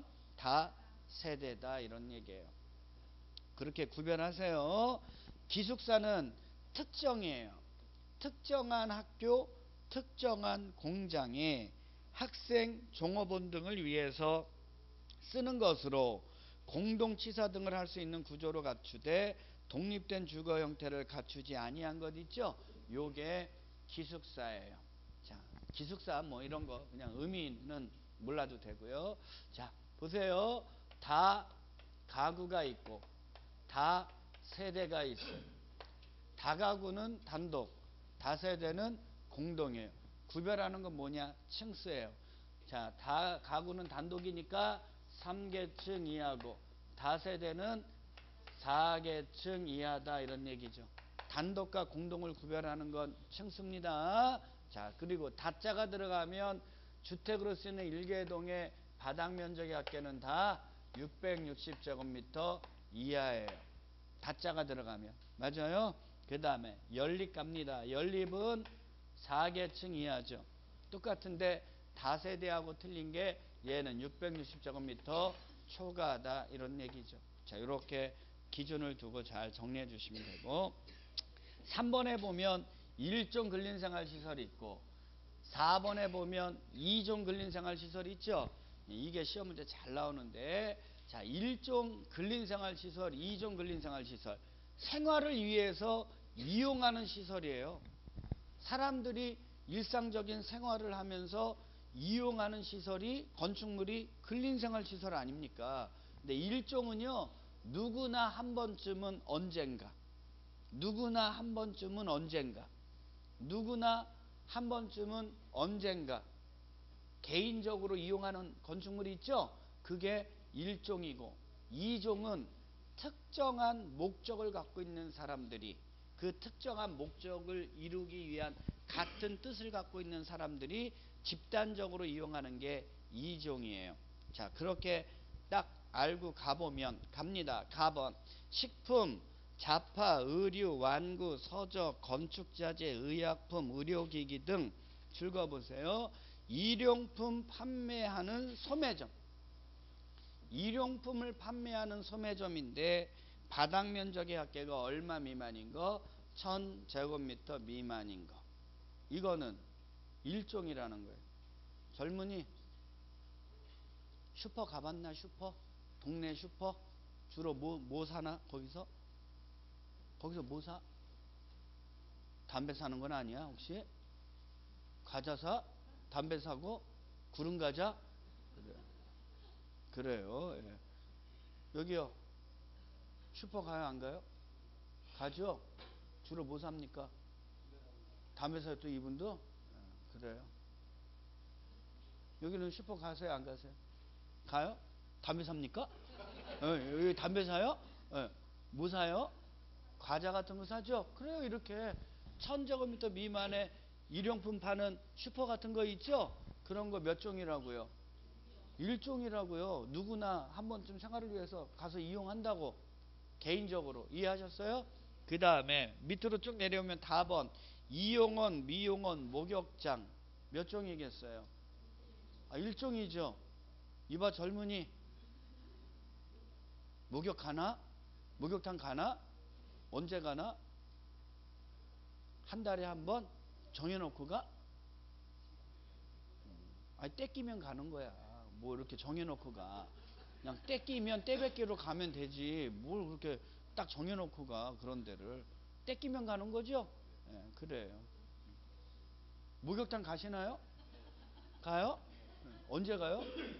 다세대다, 이런 얘기예요. 그렇게 구별하세요. 기숙사는 특정이에요. 특정한 학교, 특정한 공장에 학생 종업원 등을 위해서 쓰는 것으로 공동치사 등을 할 수 있는 구조로 갖추되 독립된 주거 형태를 갖추지 아니한 것 있죠. 요게 기숙사예요. 자, 기숙사 뭐 이런 거 그냥 의미는 몰라도 되고요. 자, 보세요. 다 가구가 있고 다 세대가 있어요. 다가구는 단독, 다세대는 공동이에요. 구별하는 건 뭐냐? 층수예요. 자, 다가구는 단독이니까 삼 계층 이하고 다세대는 사 계층 이하다 이런 얘기죠. 단독과 공동을 구별하는 건 층수입니다. 자, 그리고 다자가 들어가면 주택으로 쓰는 일개동의 바닥 면적의 합계는 다 육백육십 제곱미터 이하예요. 다자가 들어가면. 맞아요? 그 다음에 연립 갑니다. 연립은 사 계층 이하죠. 똑같은데 다세대하고 틀린 게 얘는 육백육십 제곱미터 초과하다 이런 얘기죠. 자, 이렇게 기준을 두고 잘 정리해 주시면 되고, 삼 번에 보면 일 종 근린생활시설이 있고 사 번에 보면 이 종 근린생활시설이 있죠. 이게 시험 문제 잘 나오는데, 자, 일 종 근린생활시설, 이 종 근린생활시설, 생활을 위해서 이용하는 시설이에요. 사람들이 일상적인 생활을 하면서 이용하는 시설이, 건축물이 근린생활시설 아닙니까? 근데 일 종은요, 누구나 한 번쯤은 언젠가, 누구나 한 번쯤은 언젠가, 누구나 한 번쯤은 언젠가 개인적으로 이용하는 건축물이 있죠. 그게 일 종이고, 이 종은 특정한 목적을 갖고 있는 사람들이, 그 특정한 목적을 이루기 위한 같은 뜻을 갖고 있는 사람들이 집단적으로 이용하는 게 이 종이에요. 자, 그렇게 딱 알고 가보면 갑니다. 가번 식품, 자파, 의류, 완구, 서적, 건축자재, 의약품, 의료기기 등 읽어보세요. 일용품 판매하는 소매점. 일용품을 판매하는 소매점인데 바닥 면적의 합계가 얼마 미만인 거? 천 제곱미터 미만인 거. 이거는 일종이라는 거예요. 젊은이 슈퍼 가봤나? 슈퍼? 동네 슈퍼? 주로 뭐, 뭐 사나? 거기서? 거기서 뭐 사? 담배 사는 건 아니야 혹시? 과자 사? 담배 사고? 구름 과자? 그래. 그래요. 예. 여기요. 슈퍼 가요 안 가요? 가죠? 주로 뭐 삽니까? 담배 사요 또 이분도? 예, 그래요. 여기는 슈퍼 가세요 안 가세요? 가요? 담배 삽니까? 예, 여기 담배 사요? 예. 뭐 사요? 과자 같은 거 사죠? 그래요. 이렇게 천 제곱미터 미만의 일용품 파는 슈퍼 같은 거 있죠? 그런 거 몇 종이라고요? 일종이라고요. 누구나 한 번쯤 생활을 위해서 가서 이용한다고. 개인적으로. 이해하셨어요? 그 다음에 밑으로 쭉 내려오면 답은 이용원, 미용원, 목욕장 몇 종이겠어요? 아, 일종이죠. 이봐 젊은이, 목욕 가나? 목욕탕 가나? 언제 가나? 한 달에 한 번 정해놓고 가? 아니 떼끼면 가는 거야. 뭐 이렇게 정해놓고 가. 그냥 떼끼면 떼뱉기로 가면 되지. 뭘 그렇게 딱 정해놓고 가. 그런 데를 떼끼면 가는 거죠. 예, 그래요. 목욕탕 가시나요? 가요? 언제 가요?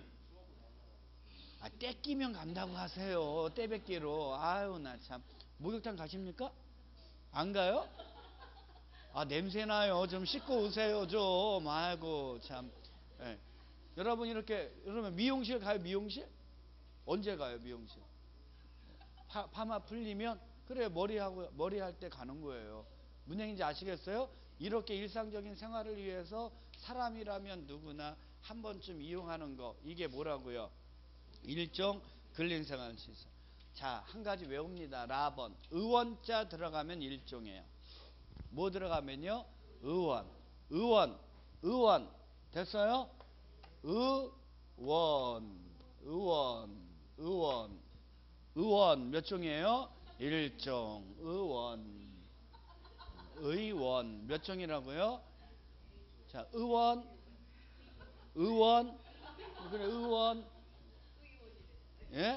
아, 떼끼면 간다고 하세요. 떼뱉기로. 아유 나 참. 목욕탕 가십니까? 안 가요? 아, 냄새나요. 좀 씻고 오세요 좀. 아이고 참. 예. 여러분 이렇게, 그러면 미용실 가요? 미용실? 언제 가요 미용실? 파, 파마 풀리면? 그래, 머리하고 머리 할 때 가는 거예요. 무슨 얘기인지 아시겠어요? 이렇게 일상적인 생활을 위해서 사람이라면 누구나 한 번쯤 이용하는 거, 이게 뭐라고요? 일종 근린생활시설. 자, 한 가지 외웁니다. 라번. 의원자 들어가면 일종이에요. 뭐 들어가면요? 의원. 의원. 의원. 됐어요? 의원. 의원. 의원. 의원 몇 종이에요? 일종. 의원. 의원. 의원 몇 종이라고요? 자, 의원, 의원, 그래, 의원, 예?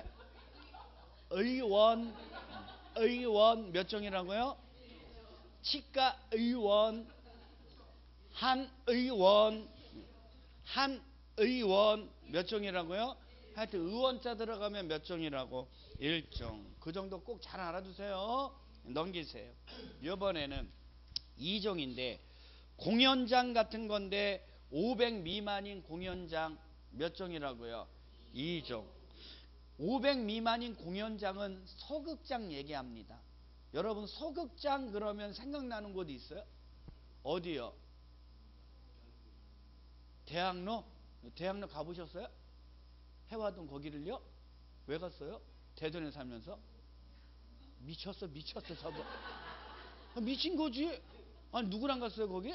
의원, 의원 몇 종이라고요? 치과 의원, 한 의원, 한 의원 몇 종이라고요? 하여튼 의원자 들어가면 몇 종이라고? 일 종. 그 정도 꼭 잘 알아두세요. 넘기세요. 이번에는 이 종인데 공연장 같은 건데 오백 미만인 공연장 몇 종이라고요? 이 종. 오백 미만인 공연장은 소극장 얘기합니다. 여러분 소극장 그러면 생각나는 곳이 있어요? 어디요? 대학로? 대학로 가보셨어요? 해화동 거기를요? 왜 갔어요? 대전에 살면서? 미쳤어 미쳤어 저거. 미친 거지. 아니 누구랑 갔어요 거기?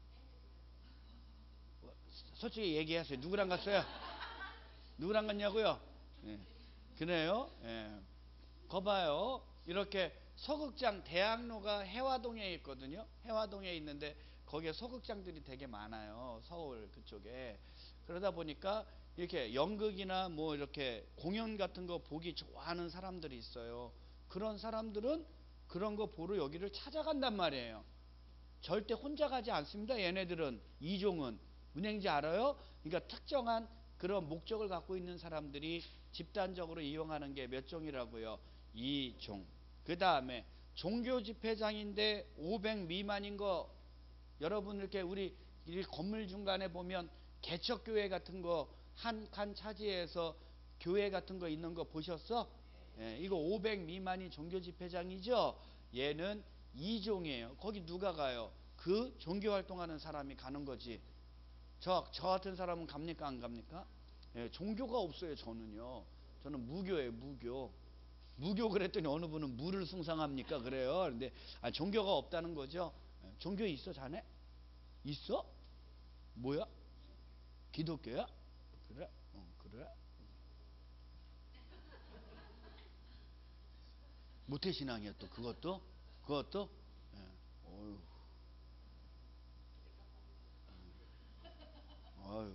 솔직히 얘기하세요. 누구랑 갔어요? 누구랑 갔냐고요? 예. 그래요? 예. 거 봐요. 이렇게 소극장 대학로가 해화동에 있거든요. 해화동에 있는데 거기에 소극장들이 되게 많아요. 서울 그쪽에. 그러다 보니까 이렇게 연극이나 뭐 이렇게 공연 같은 거 보기 좋아하는 사람들이 있어요. 그런 사람들은 그런 거 보러 여기를 찾아간단 말이에요. 절대 혼자 가지 않습니다. 얘네들은 이종은 은행지 알아요? 그러니까 특정한 그런 목적을 갖고 있는 사람들이 집단적으로 이용하는 게 몇 종이라고요? 이 종. 그 다음에 종교 집회장인데 오백 미만인 거 여러분 이렇게 우리 이 건물 중간에 보면 개척교회 같은 거 한 칸 차지해서 교회 같은 거 있는 거 보셨어? 예, 이거 오백 미만이 종교 집회장이죠. 얘는 이 종이에요. 거기 누가 가요? 그 종교 활동하는 사람이 가는 거지. 저, 저 같은 사람은 갑니까 안 갑니까? 예, 종교가 없어요. 저는요. 저는 무교예요. 무교. 무교 그랬더니 어느 분은 무를 숭상합니까? 그래요. 근데 아, 종교가 없다는 거죠. 예, 종교 있어 자네? 있어? 뭐야? 기독교야? 그래? 어, 그래? 모태신앙이야 또 그것도? 그것도? 예. 어휴. 어휴.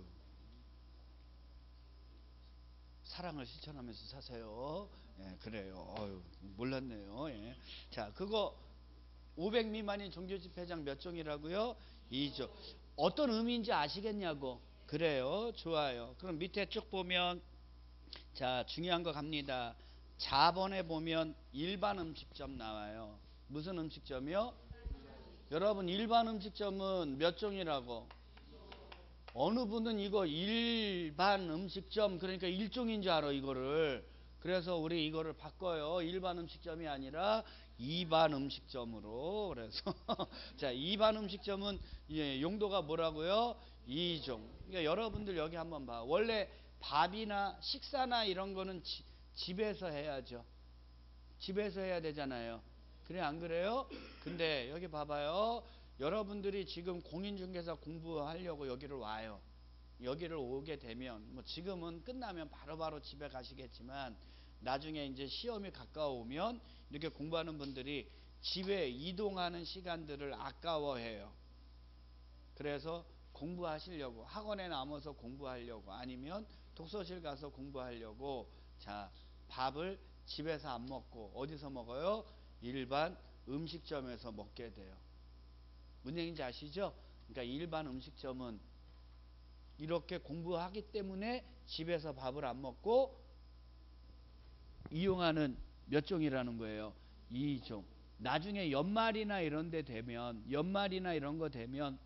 사랑을 실천하면서 사세요. 예, 그래요. 어휴, 몰랐네요. 예. 자, 그거 오백 미만인 종교 집회장 몇 종이라고요? 이 종. 어떤 의미인지 아시겠냐고. 그래요. 좋아요. 그럼 밑에 쭉 보면 자, 중요한 거 갑니다. 자본에 보면 일반 음식점 나와요. 무슨 음식점이요? 여러분 일반 음식점은 몇 종이라고? 어느 분은 이거 일반 음식점 그러니까 일종인 줄 알아 이거를. 그래서 우리 이거를 바꿔요. 일반 음식점이 아니라 이반 음식점으로. 그래서 자 이반 음식점은 예, 용도가 뭐라고요? 이종. 그러니까 여러분들 여기 한번 봐. 원래 밥이나 식사나 이런 거는 지, 집에서 해야죠. 집에서 해야 되잖아요. 그래 안 그래요? 근데 여기 봐봐요. 여러분들이 지금 공인중개사 공부하려고 여기를 와요. 여기를 오게 되면 뭐 지금은 끝나면 바로바로 집에 가시겠지만 나중에 이제 시험이 가까우면 이렇게 공부하는 분들이 집에 이동하는 시간들을 아까워해요. 그래서 공부하시려고 학원에 남아서 공부하려고 아니면 독서실 가서 공부하려고 자 밥을 집에서 안 먹고 어디서 먹어요? 일반 음식점에서 먹게 돼요. 무슨 얘기인지 아시죠? 그러니까 일반 음식점은 이렇게 공부하기 때문에 집에서 밥을 안 먹고 이용하는 몇 종이라는 거예요. 이 종. 나중에 연말이나 이런 데 되면 연말이나 이런 거 되면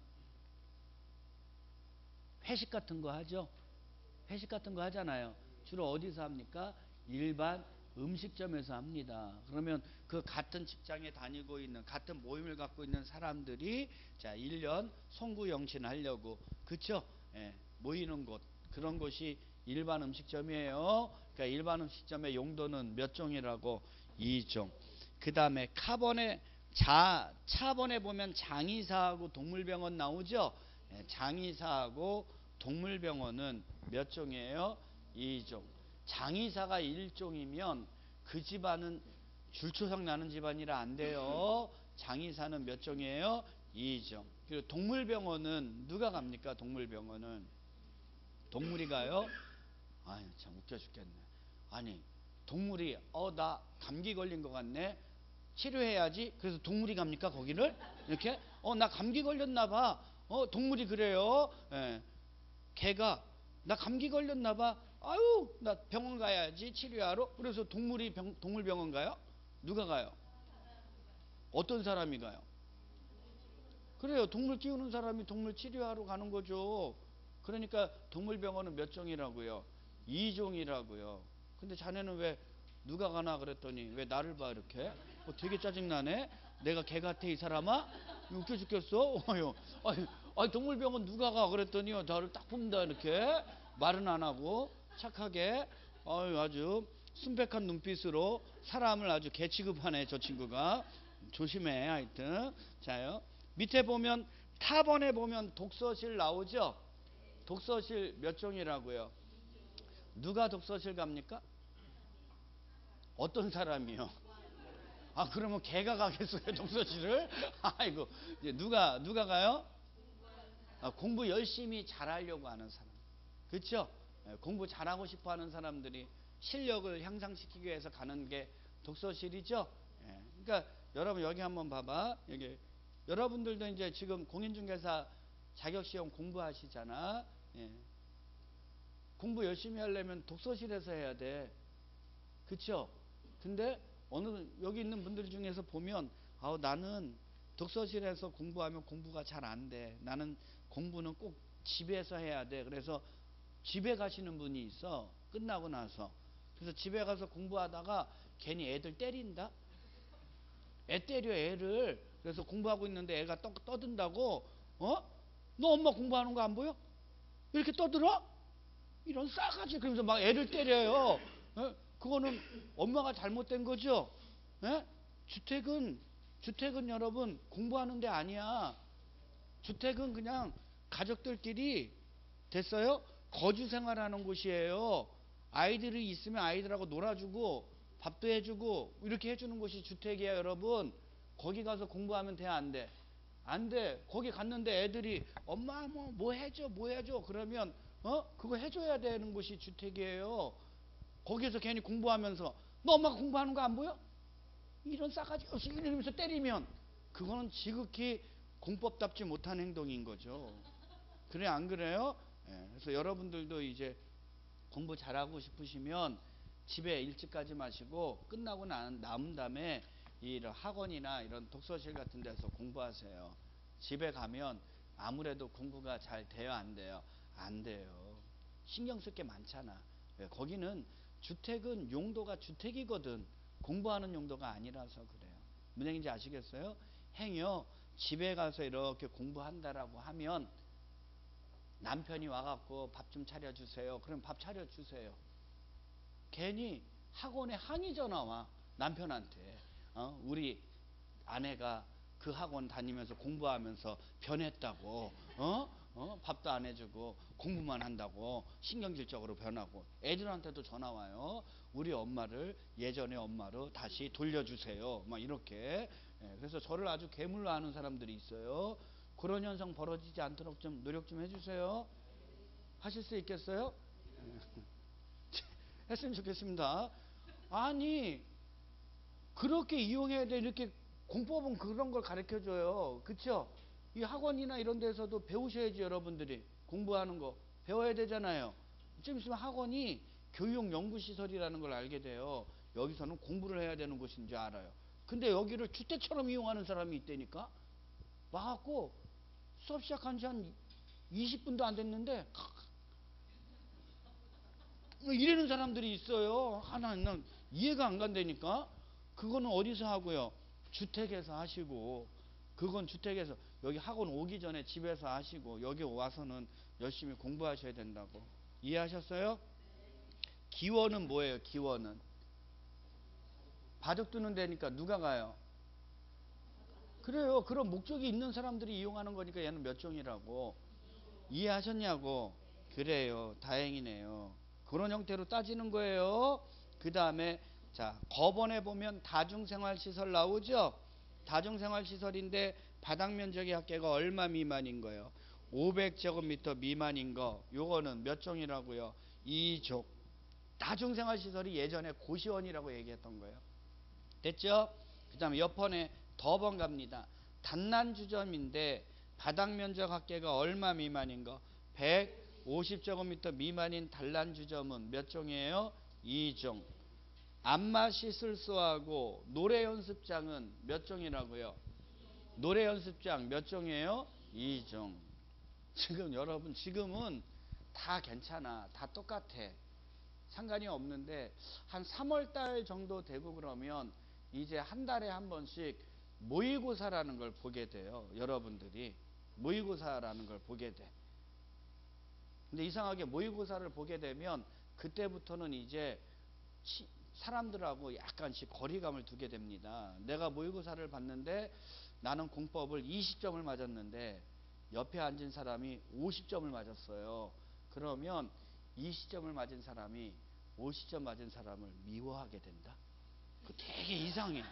회식 같은 거 하죠. 회식 같은 거 하잖아요. 주로 어디서 합니까? 일반 음식점에서 합니다. 그러면 그 같은 직장에 다니고 있는 같은 모임을 갖고 있는 사람들이 자 일 년 송구영신 하려고 그쵸? 예, 모이는 곳 그런 곳이 일반 음식점이에요. 그러니까 일반 음식점의 용도는 몇 종이라고? 이 종. 그 다음에 카본에 자 차본에 보면 장의사하고 동물병원 나오죠. 예, 장의사하고 동물병원은 몇 종이에요? 이 종. 장의사가 일 종이면 그 집안은 줄초상 나는 집안이라 안 돼요. 장의사는 몇 종이에요? 이 종. 그리고 동물병원은 누가 갑니까? 동물병원은 동물이 가요? 아유, 참 웃겨 죽겠네. 아니, 동물이 어 나 감기 걸린 것 같네, 치료해야지. 그래서 동물이 갑니까 거기를? 이렇게 어 나 감기 걸렸나 봐. 어 동물이 그래요. 예. 개가 나 감기 걸렸나 봐. 아유, 나 병원 가야지 치료하러. 그래서 동물이 병, 동물병원 가요? 누가 가요? 어떤 사람이 가요? 그래요. 동물 키우는 사람이 동물 치료하러 가는 거죠. 그러니까 동물병원은 몇 종이라고요? 이 종이라고요. 근데 자네는 왜 누가 가나 그랬더니 왜 나를 봐 이렇게? 어, 되게 짜증나네. 내가 개 같아 이 사람아? 웃겨 죽겠어. 아유, 아유, 아유, 동물병원 누가 가 그랬더니요, 나를 딱 본다 이렇게. 말은 안 하고 착하게. 아유, 아주 순백한 눈빛으로 사람을 아주 개 취급하네 저 친구가. 조심해 하여튼. 자요, 밑에 보면 탑원에 보면 독서실 나오죠. 독서실 몇 종이라고요? 누가 독서실 갑니까? 어떤 사람이요? 아, 그러면 개가 가겠어요 독서실을? 아이고, 이제 누가 누가 가요? 아, 공부 열심히 잘하려고 하는 사람, 그렇죠? 공부 잘하고 싶어하는 사람들이 실력을 향상시키기 위해서 가는 게 독서실이죠. 예, 그러니까 여러분 여기 한번 봐봐. 여기 여러분들도 이제 지금 공인중개사 자격시험 공부하시잖아. 예. 공부 열심히 하려면 독서실에서 해야 돼. 그쵸? 근데 어느 여기 있는 분들 중에서 보면 아, 나는 독서실에서 공부하면 공부가 잘 안 돼. 나는 공부는 꼭 집에서 해야 돼. 그래서 집에 가시는 분이 있어. 끝나고 나서. 그래서 집에 가서 공부하다가 괜히 애들 때린다. 애 때려 애를. 그래서 공부하고 있는데 애가 떠, 떠든다고. 어? 너 엄마 공부하는 거 안 보여? 이렇게 떠들어? 이런 싸가지. 그러면서 막 애를 때려요. 어? 그거는 엄마가 잘못된 거죠. 예? 주택은 주택은 여러분 공부하는 데 아니야. 주택은 그냥 가족들끼리 됐어요? 거주 생활하는 곳이에요. 아이들이 있으면 아이들하고 놀아주고 밥도 해주고 이렇게 해주는 곳이 주택이에요, 여러분. 거기 가서 공부하면 돼, 안 돼? 안 돼. 거기 갔는데 애들이 엄마 뭐 뭐 해줘 뭐 해줘 그러면 어 그거 해줘야 되는 곳이 주택이에요. 거기에서 괜히 공부하면서 너 엄마가 공부하는 거 안 보여? 이런 싸가지 없이 이러면서 때리면 그거는 지극히 공법답지 못한 행동인 거죠. 그래 안 그래요? 예, 그래서 여러분들도 이제 공부 잘하고 싶으시면 집에 일찍 가지 마시고 끝나고 난, 남은 다음에 이런 학원이나 이런 독서실 같은 데서 공부하세요. 집에 가면 아무래도 공부가 잘 돼요, 안 돼요? 안 돼요. 신경 쓸 게 많잖아. 왜? 거기는 주택은 용도가 주택이거든. 공부하는 용도가 아니라서 그래요. 무슨 얘기인지 아시겠어요? 행여 집에 가서 이렇게 공부한다라고 하면 남편이 와갖고 밥 좀 차려주세요. 그럼 밥 차려주세요. 괜히 학원에 항의 전화 와. 남편한테. 어? 우리 아내가 그 학원 다니면서 공부하면서 변했다고. 어? 어? 밥도 안 해주고 공부만 한다고 신경질적으로 변하고. 애들한테도 전화 와요. 우리 엄마를 예전의 엄마로 다시 돌려주세요. 막 이렇게. 예, 그래서 저를 아주 괴물로 하는 사람들이 있어요. 그런 현상 벌어지지 않도록 좀 노력 좀 해주세요. 하실 수 있겠어요? 했으면 좋겠습니다. 아니, 그렇게 이용해야 돼. 이렇게 공법은 그런 걸 가르쳐줘요. 그쵸? 이 학원이나 이런 데서도 배우셔야지. 여러분들이 공부하는 거 배워야 되잖아요. 좀 있으면 학원이 교육연구시설이라는 걸 알게 돼요. 여기서는 공부를 해야 되는 곳인 줄 알아요. 근데 여기를 주택처럼 이용하는 사람이 있다니까. 와갖고 수업 시작한 지 한 이십 분도 안 됐는데 이러는 사람들이 있어요. 하나는 이해가 안 간다니까. 그거는 어디서 하고요? 주택에서 하시고. 그건 주택에서. 여기 학원 오기 전에 집에서 하시고 여기 와서는 열심히 공부하셔야 된다고. 이해하셨어요? 기원은 뭐예요? 기원은 바둑 두는 데니까 누가 가요? 그래요. 그런 목적이 있는 사람들이 이용하는 거니까 얘는 몇 종이라고. 이해하셨냐고. 그래요. 다행이네요. 그런 형태로 따지는 거예요. 그 다음에 자, 법원에 보면 다중생활시설 나오죠. 다중생활시설인데 바닥 면적의 합계가 얼마 미만인 거예요? 오백 제곱미터 미만인 거. 요거는 몇 종이라고요? 이 종. 다중생활시설이 예전에 고시원이라고 얘기했던 거예요. 됐죠? 그 다음에 옆번에 더 번갑니다. 단란주점인데 바닥 면적 합계가 얼마 미만인 거? 백오십 제곱미터 미만인 단란주점은 몇 종이에요? 이 종. 안마시술소하고 노래연습장은 몇 종이라고요? 노래연습장 몇 종이에요? 이 종. 지금 여러분 지금은 다 괜찮아. 다 똑같아. 상관이 없는데 한 삼월달 정도 되고 그러면 이제 한 달에 한 번씩 모의고사라는 걸 보게 돼요. 여러분들이 모의고사라는 걸 보게 돼. 근데 이상하게 모의고사를 보게 되면 그때부터는 이제 사람들하고 약간씩 거리감을 두게 됩니다. 내가 모의고사를 봤는데 나는 공법을 이십 점을 맞았는데 옆에 앉은 사람이 오십 점을 맞았어요. 그러면 이십 점을 맞은 사람이 오십 점 맞은 사람을 미워하게 된다. 그 되게 이상해.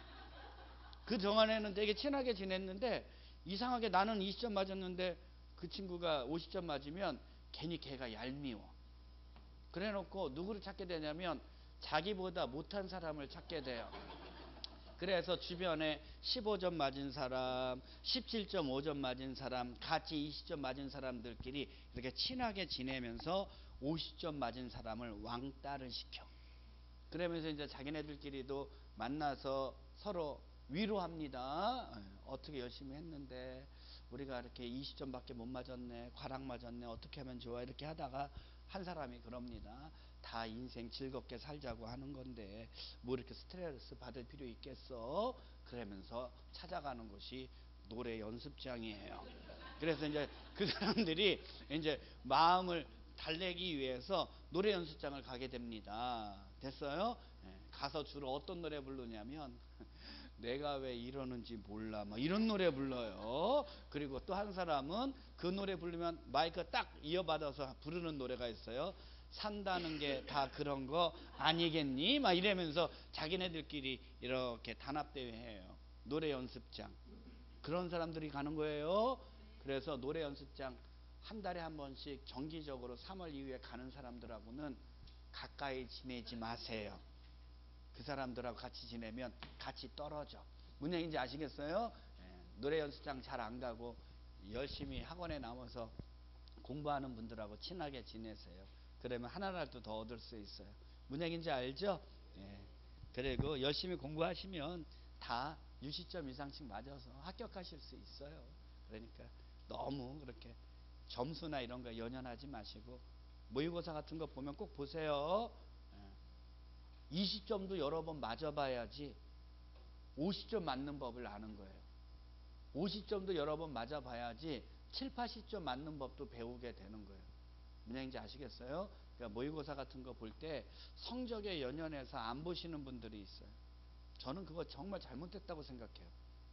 그 동안에는 되게 친하게 지냈는데 이상하게 나는 이십 점 맞았는데 그 친구가 오십 점 맞으면 괜히 걔가 얄미워. 그래 놓고 누구를 찾게 되냐면 자기보다 못한 사람을 찾게 돼요. 그래서 주변에 십오 점 맞은 사람, 십칠 점 오 점 맞은 사람, 같이 이십 점 맞은 사람들끼리 이렇게 친하게 지내면서 오십 점 맞은 사람을 왕따를 시켜. 그러면서 이제 자기네들끼리도 만나서 서로 위로합니다. 어떻게 열심히 했는데 우리가 이렇게 이십 점밖에 못 맞았네. 과락 맞았네. 어떻게 하면 좋아. 이렇게 하다가 한 사람이 그럽니다. 다 인생 즐겁게 살자고 하는 건데 뭐 이렇게 스트레스 받을 필요 있겠어? 그러면서 찾아가는 곳이 노래 연습장이에요. 그래서 이제 그 사람들이 이제 마음을 달래기 위해서 노래 연습장을 가게 됩니다. 됐어요? 네, 가서 주로 어떤 노래 부르냐면 내가 왜 이러는지 몰라 막 이런 노래 불러요. 그리고 또 한 사람은 그 노래 부르면 마이크 딱 이어받아서 부르는 노래가 있어요. 산다는 게 다 그런 거 아니겠니? 막 이러면서 자기네들끼리 이렇게 단합대회 해요. 노래 연습장. 그런 사람들이 가는 거예요. 그래서 노래 연습장 한 달에 한 번씩 정기적으로 삼월 이후에 가는 사람들하고는 가까이 지내지 마세요. 그 사람들하고 같이 지내면 같이 떨어져. 무슨 얘기인지 아시겠어요? 예, 노래 연습장 잘 안 가고 열심히 학원에 나와서 공부하는 분들하고 친하게 지내세요. 그러면 하나라도 더 얻을 수 있어요. 무슨 얘기인지 알죠? 예. 그리고 열심히 공부하시면 다 육십 점 이상씩 맞아서 합격하실 수 있어요. 그러니까 너무 그렇게 점수나 이런 거 연연하지 마시고 모의고사 같은 거 보면 꼭 보세요. 이십 점도 여러 번 맞아봐야지 오십 점 맞는 법을 아는 거예요. 오십 점도 여러 번 맞아봐야지 칠, 팔십 점 맞는 법도 배우게 되는 거예요. 무슨 얘기인지 아시겠어요? 그러니까 모의고사 같은 거 볼 때 성적에 연연해서 안 보시는 분들이 있어요. 저는 그거 정말 잘못됐다고 생각해요.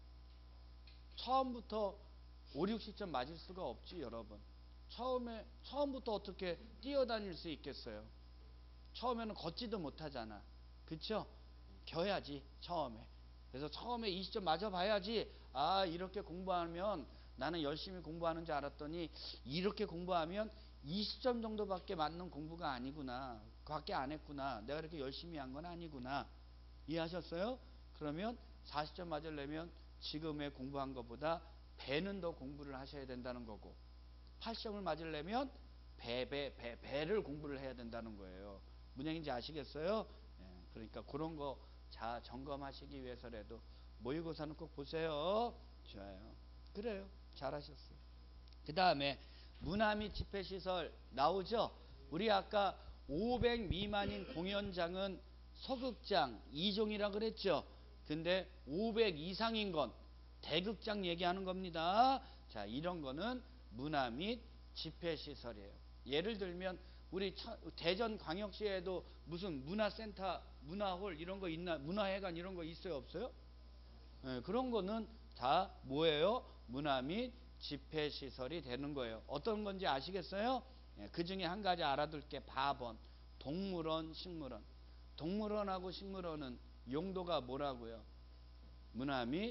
처음부터 오, 육십 점 맞을 수가 없지 여러분. 처음에 처음부터 어떻게 뛰어다닐 수 있겠어요? 처음에는 걷지도 못하잖아. 그쵸? 겨야지 처음에. 그래서 처음에 이십 점 맞아봐야지 아 이렇게 공부하면 나는 열심히 공부하는 줄 알았더니 이렇게 공부하면 이십 점 정도밖에 맞는 공부가 아니구나. 그밖에 안 했구나. 내가 이렇게 열심히 한 건 아니구나. 이해하셨어요? 그러면 사십 점 맞으려면 지금의 공부한 것보다 배는 더 공부를 하셔야 된다는 거고 팔십 점을 맞으려면 배, 배, 배, 배를 공부를 해야 된다는 거예요. 무슨 얘기인지 아시겠어요? 예, 그러니까 그런 거 자 점검하시기 위해서라도 모의고사는 꼭 보세요. 좋아요. 그래요. 잘하셨어요. 그 다음에 문화 및 집회시설 나오죠? 우리 아까 오백 미만인 공연장은 소극장 이 종이라 그랬죠? 근데 오백 이상인 건 대극장 얘기하는 겁니다. 자, 이런 거는 문화 및 집회시설이에요. 예를 들면 우리 대전광역시에도 무슨 문화센터, 문화홀 이런 거 있나? 문화회관 이런 거 있어요? 없어요? 네, 그런 거는 다 뭐예요? 문화 및 집회시설이 되는 거예요. 어떤 건지 아시겠어요? 네, 그 중에 한 가지 알아둘 게 바번, 동물원, 식물원. 동물원하고 식물원은 용도가 뭐라고요? 문화 및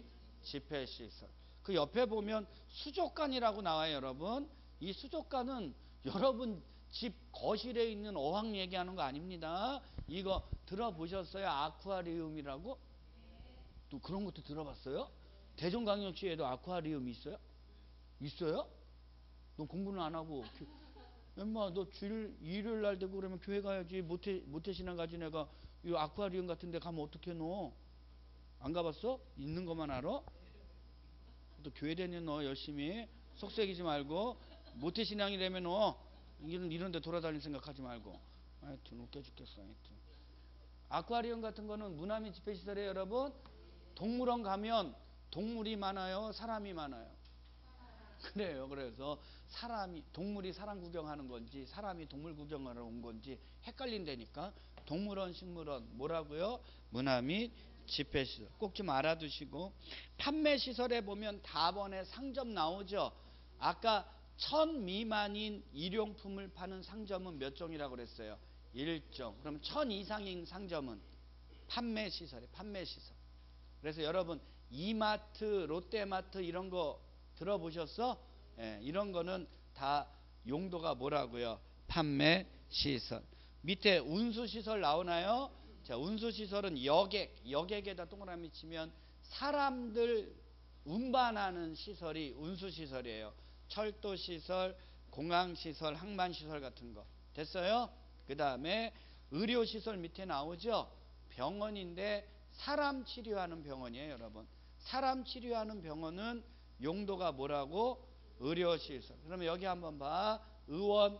집회시설. 그 옆에 보면 수족관이라고 나와요, 여러분. 이 수족관은 여러분 집 거실에 있는 어항 얘기하는 거 아닙니다. 이거 들어보셨어요? 아쿠아리움이라고? 또 그런 것도 들어봤어요? 대전광역시에도 아쿠아리움이 있어요? 있어요? 너 공부는 안 하고 엄마 너 주일 일요일 날 되고 그러면 교회 가야지. 모태 모태신앙 가진 애가 이 아쿠아리움 같은 데 가면 어떻게 너? 안 가봤어? 있는 것만 알아? 또 교회 다니는 너 열심히 속색이지 말고 모태신앙이라면 너 이런 이런 데 돌아다닐 생각하지 말고. 하여튼 웃겨 죽겠어. 하여튼 아쿠아리움 같은 거는 문화 및 집회시설에 여러분 동물원 가면 동물이 많아요, 사람이 많아요? 그래요. 그래서 사람이 동물이 사람 구경하는 건지 사람이 동물 구경하러 온 건지 헷갈린다니까. 동물원, 식물원 뭐라고요? 문화 및 집회시설. 꼭 좀 알아두시고, 판매시설에 보면 다번에 상점 나오죠. 아까 천 미만인 일용품을 파는 상점은 몇 종이라고 그랬어요? 일종. 그럼 천 이상인 상점은 판매시설이에요. 판매시설. 그래서 여러분 이마트, 롯데마트 이런 거 들어보셨어? 예, 이런 거는 다 용도가 뭐라고요? 판매시설. 밑에 운수시설 나오나요? 자, 운수시설은 여객, 여객에다 동그라미 치면 사람들 운반하는 시설이 운수시설이에요. 철도시설, 공항시설, 항만시설 같은 거. 됐어요? 그 다음에 의료시설 밑에 나오죠? 병원인데 사람 치료하는 병원이에요, 여러분. 사람 치료하는 병원은 용도가 뭐라고? 의료시설. 그러면 여기 한번 봐. 의원,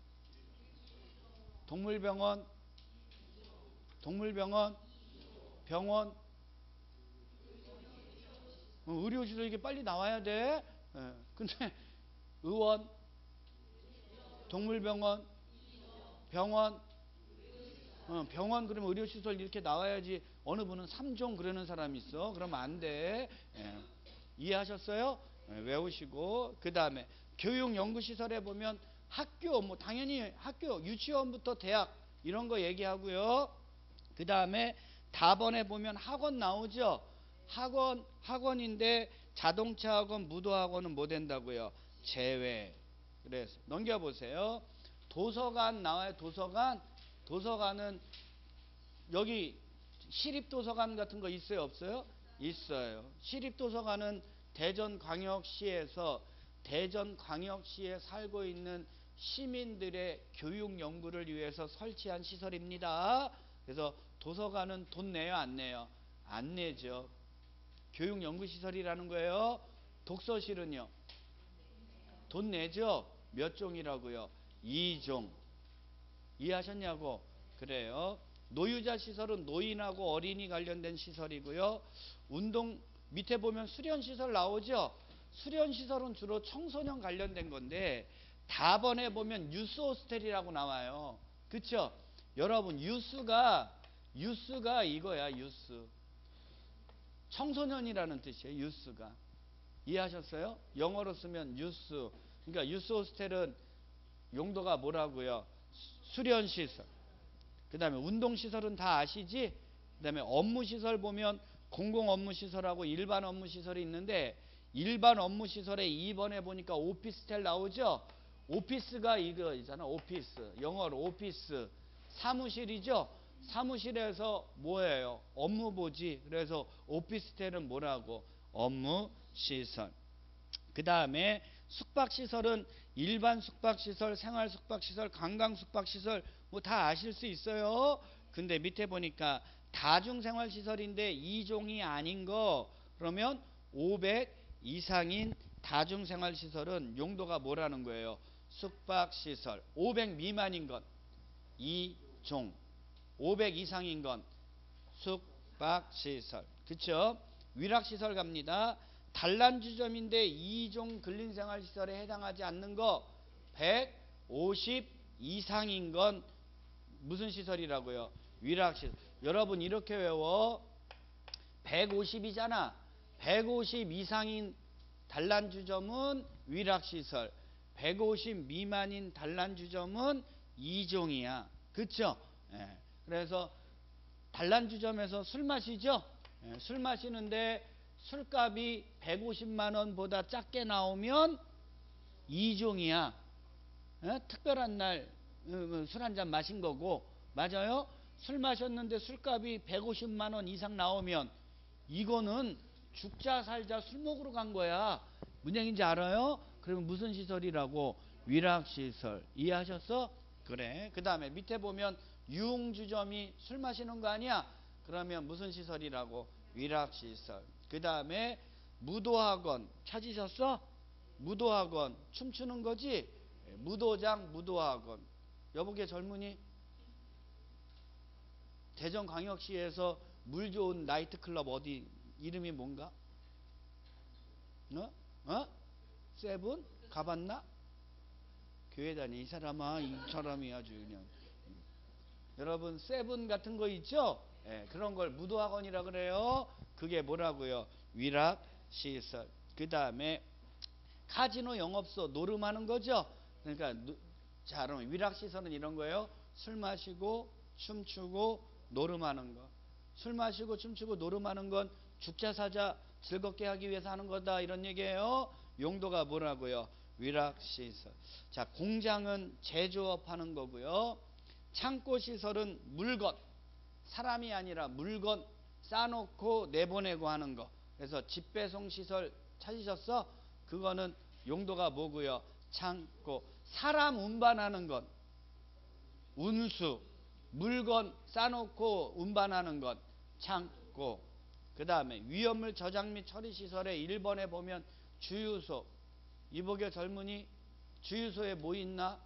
동물병원, 동물병원, 병원, 어, 의료시설 이게 빨리 나와야 돼. 예. 근데 의원, 동물병원, 병원, 어, 병원 그러면 의료시설 이렇게 나와야지. 어느 분은 삼 종 그러는 사람이 있어. 그러면 안 돼. 예. 이해하셨어요? 예, 외우시고. 그 다음에 교육연구시설에 보면 학교, 뭐 당연히 학교, 유치원부터 대학 이런 거 얘기하고요. 그 다음에 다번에 보면 학원 나오죠. 학원, 학원인데 자동차 학원, 무도 학원은 뭐 된다고요? 제외. 그래서 넘겨보세요. 도서관 나와요. 도서관. 도서관은 여기 시립도서관 같은 거 있어요? 없어요? 있어요. 시립도서관은 대전광역시에서 대전광역시에 살고 있는 시민들의 교육 연구를 위해서 설치한 시설입니다. 그래서 도서관은 돈 내요, 안 내요? 안 내죠. 교육 연구 시설이라는 거예요. 독서실은요? 돈 내죠? 몇 종이라고요? 이 종. 이해하셨냐고? 그래요. 노유자 시설은 노인하고 어린이 관련된 시설이고요. 운동 밑에 보면 수련시설 나오죠. 수련시설은 주로 청소년 관련된 건데 다번에 보면 유스 호스텔이라고 나와요. 그쵸? 여러분 유스가 유스가 이거야. 유스 청소년이라는 뜻이에요. 유스가. 이해하셨어요? 영어로 쓰면 유스. 그러니까 유스 호스텔은 용도가 뭐라고요? 수련시설. 그 다음에 운동시설은 다 아시지? 그 다음에 업무시설 보면 공공업무시설하고 일반 업무시설이 있는데 일반 업무시설에 이 번에 보니까 오피스텔 나오죠? 오피스가 이거잖아. 오피스. 영어로 오피스. 사무실이죠? 사무실에서 뭐예요? 업무 보지. 그래서 오피스텔은 뭐라고? 업무시설. 그 다음에 숙박시설은 일반 숙박시설, 생활 숙박시설, 관광 숙박시설 뭐 다 아실 수 있어요. 근데 밑에 보니까 다중생활시설인데 이 종이 아닌 거 그러면 오백 이상인 다중생활시설은 용도가 뭐라는 거예요? 숙박시설. 오백 미만인 건 이 종, 오백 이상인 건 숙박시설. 그쵸? 위락시설 갑니다. 단란주점인데 이 종 근린생활시설에 해당하지 않는 거 백오십 이상인 건 무슨 시설이라고요? 위락시설. 여러분 이렇게 외워. 백오십이잖아. 백오십 이상인 단란주점은 위락시설. 백오십 미만인 단란주점은 이 종이야. 그쵸? 예. 그래서 단란주점에서 술 마시죠? 예. 술 마시는데 술값이 백오십만 원보다 작게 나오면 이종이야. 어? 특별한 날 술 한 잔 마신 거고, 맞아요? 술 마셨는데 술값이 백오십만 원 이상 나오면 이거는 죽자 살자 술 먹으러 간 거야. 무슨 얘기인지 알아요? 그러면 무슨 시설이라고? 위락시설. 이해하셨어? 그래. 그 다음에 밑에 보면 유흥주점이 술 마시는 거 아니야? 그러면 무슨 시설이라고? 위락시설. 그 다음에 무도학원 찾으셨어? 무도학원 춤추는 거지? 무도장 무도학원. 여보게 젊은이, 대전광역시에서 물 좋은 나이트클럽 어디 이름이 뭔가? 어? 어? 세븐? 가봤나? 교회 다니 이 사람아, 이 사람이 아주 그냥. 여러분 세븐 같은 거 있죠? 예, 그런 걸 무도학원이라 그래요. 그게 뭐라고요? 위락시설. 그 다음에 카지노 영업소 노름하는 거죠. 그러니까 자, 그럼 위락시설은 이런 거예요. 술 마시고 춤추고 노름하는 거. 술 마시고 춤추고 노름하는 건 죽자 사자 즐겁게 하기 위해서 하는 거다, 이런 얘기예요. 용도가 뭐라고요? 위락시설. 자, 공장은 제조업 하는 거고요. 창고시설은 물건, 사람이 아니라 물건 싸놓고 내보내고 하는 거. 그래서 집배송시설 찾으셨어? 그거는 용도가 뭐고요? 창고. 사람 운반하는 건 운수, 물건 싸놓고 운반하는 건 창고. 그 다음에 위험물 저장 및 처리 시설의 일 번에 보면 주유소. 이보게 젊은이, 주유소에 뭐 있나?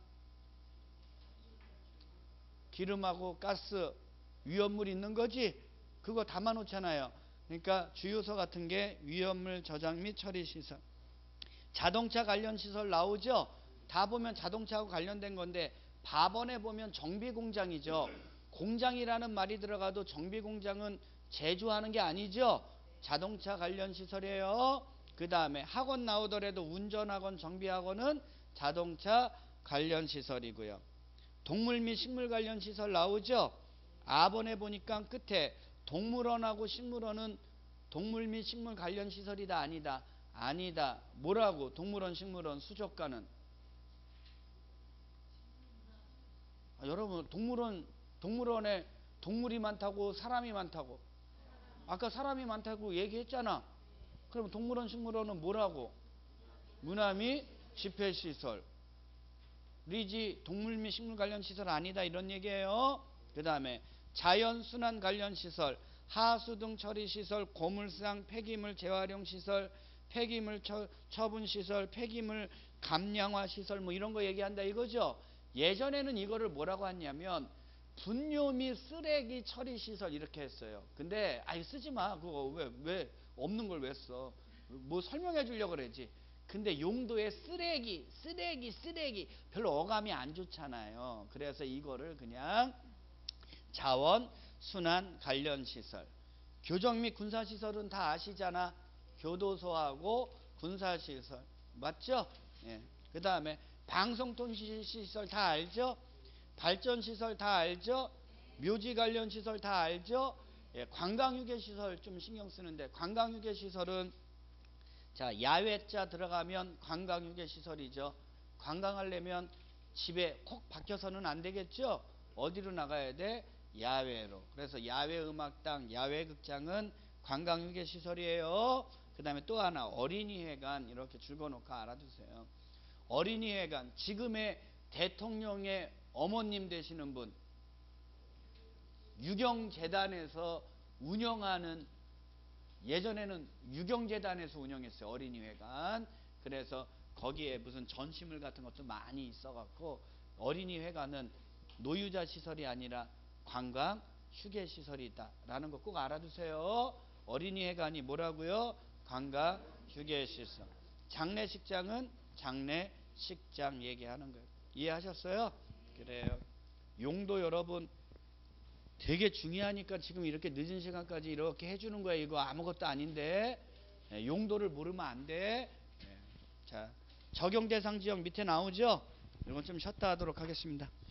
기름하고 가스, 위험물 있는 거지? 그거 담아 놓잖아요. 그러니까 주유소 같은 게 위험물 저장 및 처리 시설. 자동차 관련 시설 나오죠? 다 보면 자동차하고 관련된 건데 밥원에 보면 정비공장이죠. 공장이라는 말이 들어가도 정비공장은 제조하는 게 아니죠. 자동차 관련 시설이에요. 그 다음에 학원 나오더라도 운전학원, 정비학원은 자동차 관련 시설이고요. 동물 및 식물 관련 시설 나오죠. 아번에 보니까 끝에 동물원하고 식물원은 동물 및 식물 관련 시설이다, 아니다? 아니다. 뭐라고? 동물원, 식물원, 수족관은? 아, 여러분 동물원, 동물원에 동물이 많다고 사람이 많다고? 아까 사람이 많다고 얘기했잖아. 그럼 동물원, 식물원은 뭐라고? 문화 및 집회시설. 리지 동물 및 식물 관련 시설 아니다, 이런 얘기예요. 그 다음에 자연순환 관련 시설, 하수 등 처리 시설, 고물상 폐기물 재활용 시설, 폐기물 처, 처분 시설, 폐기물 감량화 시설, 뭐 이런 거 얘기한다 이거죠. 예전에는 이거를 뭐라고 했냐면 분뇨 및 쓰레기 처리 시설 이렇게 했어요. 근데 아이 쓰지 마. 그거 왜, 왜 없는 걸 왜 써? 뭐 설명해 주려고 그러지. 근데 용도에 쓰레기, 쓰레기, 쓰레기 별로 어감이 안 좋잖아요. 그래서 이거를 그냥 자원 순환 관련 시설. 교정 및 군사 시설은 다 아시잖아. 교도소하고 군사 시설. 맞죠? 예. 그다음에 방송통신 시설 다 알죠? 발전 시설 다 알죠? 묘지 관련 시설 다 알죠? 예, 관광휴게 시설 좀 신경 쓰는데, 관광휴게 시설은 자, 야외자 들어가면 관광휴게 시설이죠. 관광하려면 집에 콕 박혀서는 안 되겠죠? 어디로 나가야 돼? 야외로. 그래서 야외 음악당, 야외 극장은 관광휴게 시설이에요. 그 다음에 또 하나 어린이회관 이렇게 줄거놓고 알아두세요. 어린이회관, 지금의 대통령의 어머님 되시는 분, 유경재단에서 운영하는, 예전에는 유경재단에서 운영했어요. 어린이회관. 그래서 거기에 무슨 전시물 같은 것도 많이 있어갖고 어린이회관은 노유자 시설이 아니라 관광 휴게 시설이다 라는 거 꼭 알아두세요. 어린이회관이 뭐라고요? 관광 휴게 시설. 장례식장은 장례식장 얘기하는 거예요. 이해하셨어요? 그래요. 용도 여러분 되게 중요하니까 지금 이렇게 늦은 시간까지 이렇게 해주는 거야. 이거 아무것도 아닌데 용도를 모르면 안 돼. 자, 적용 대상 지역 밑에 나오죠? 이건 좀 쉬었다 하도록 하겠습니다.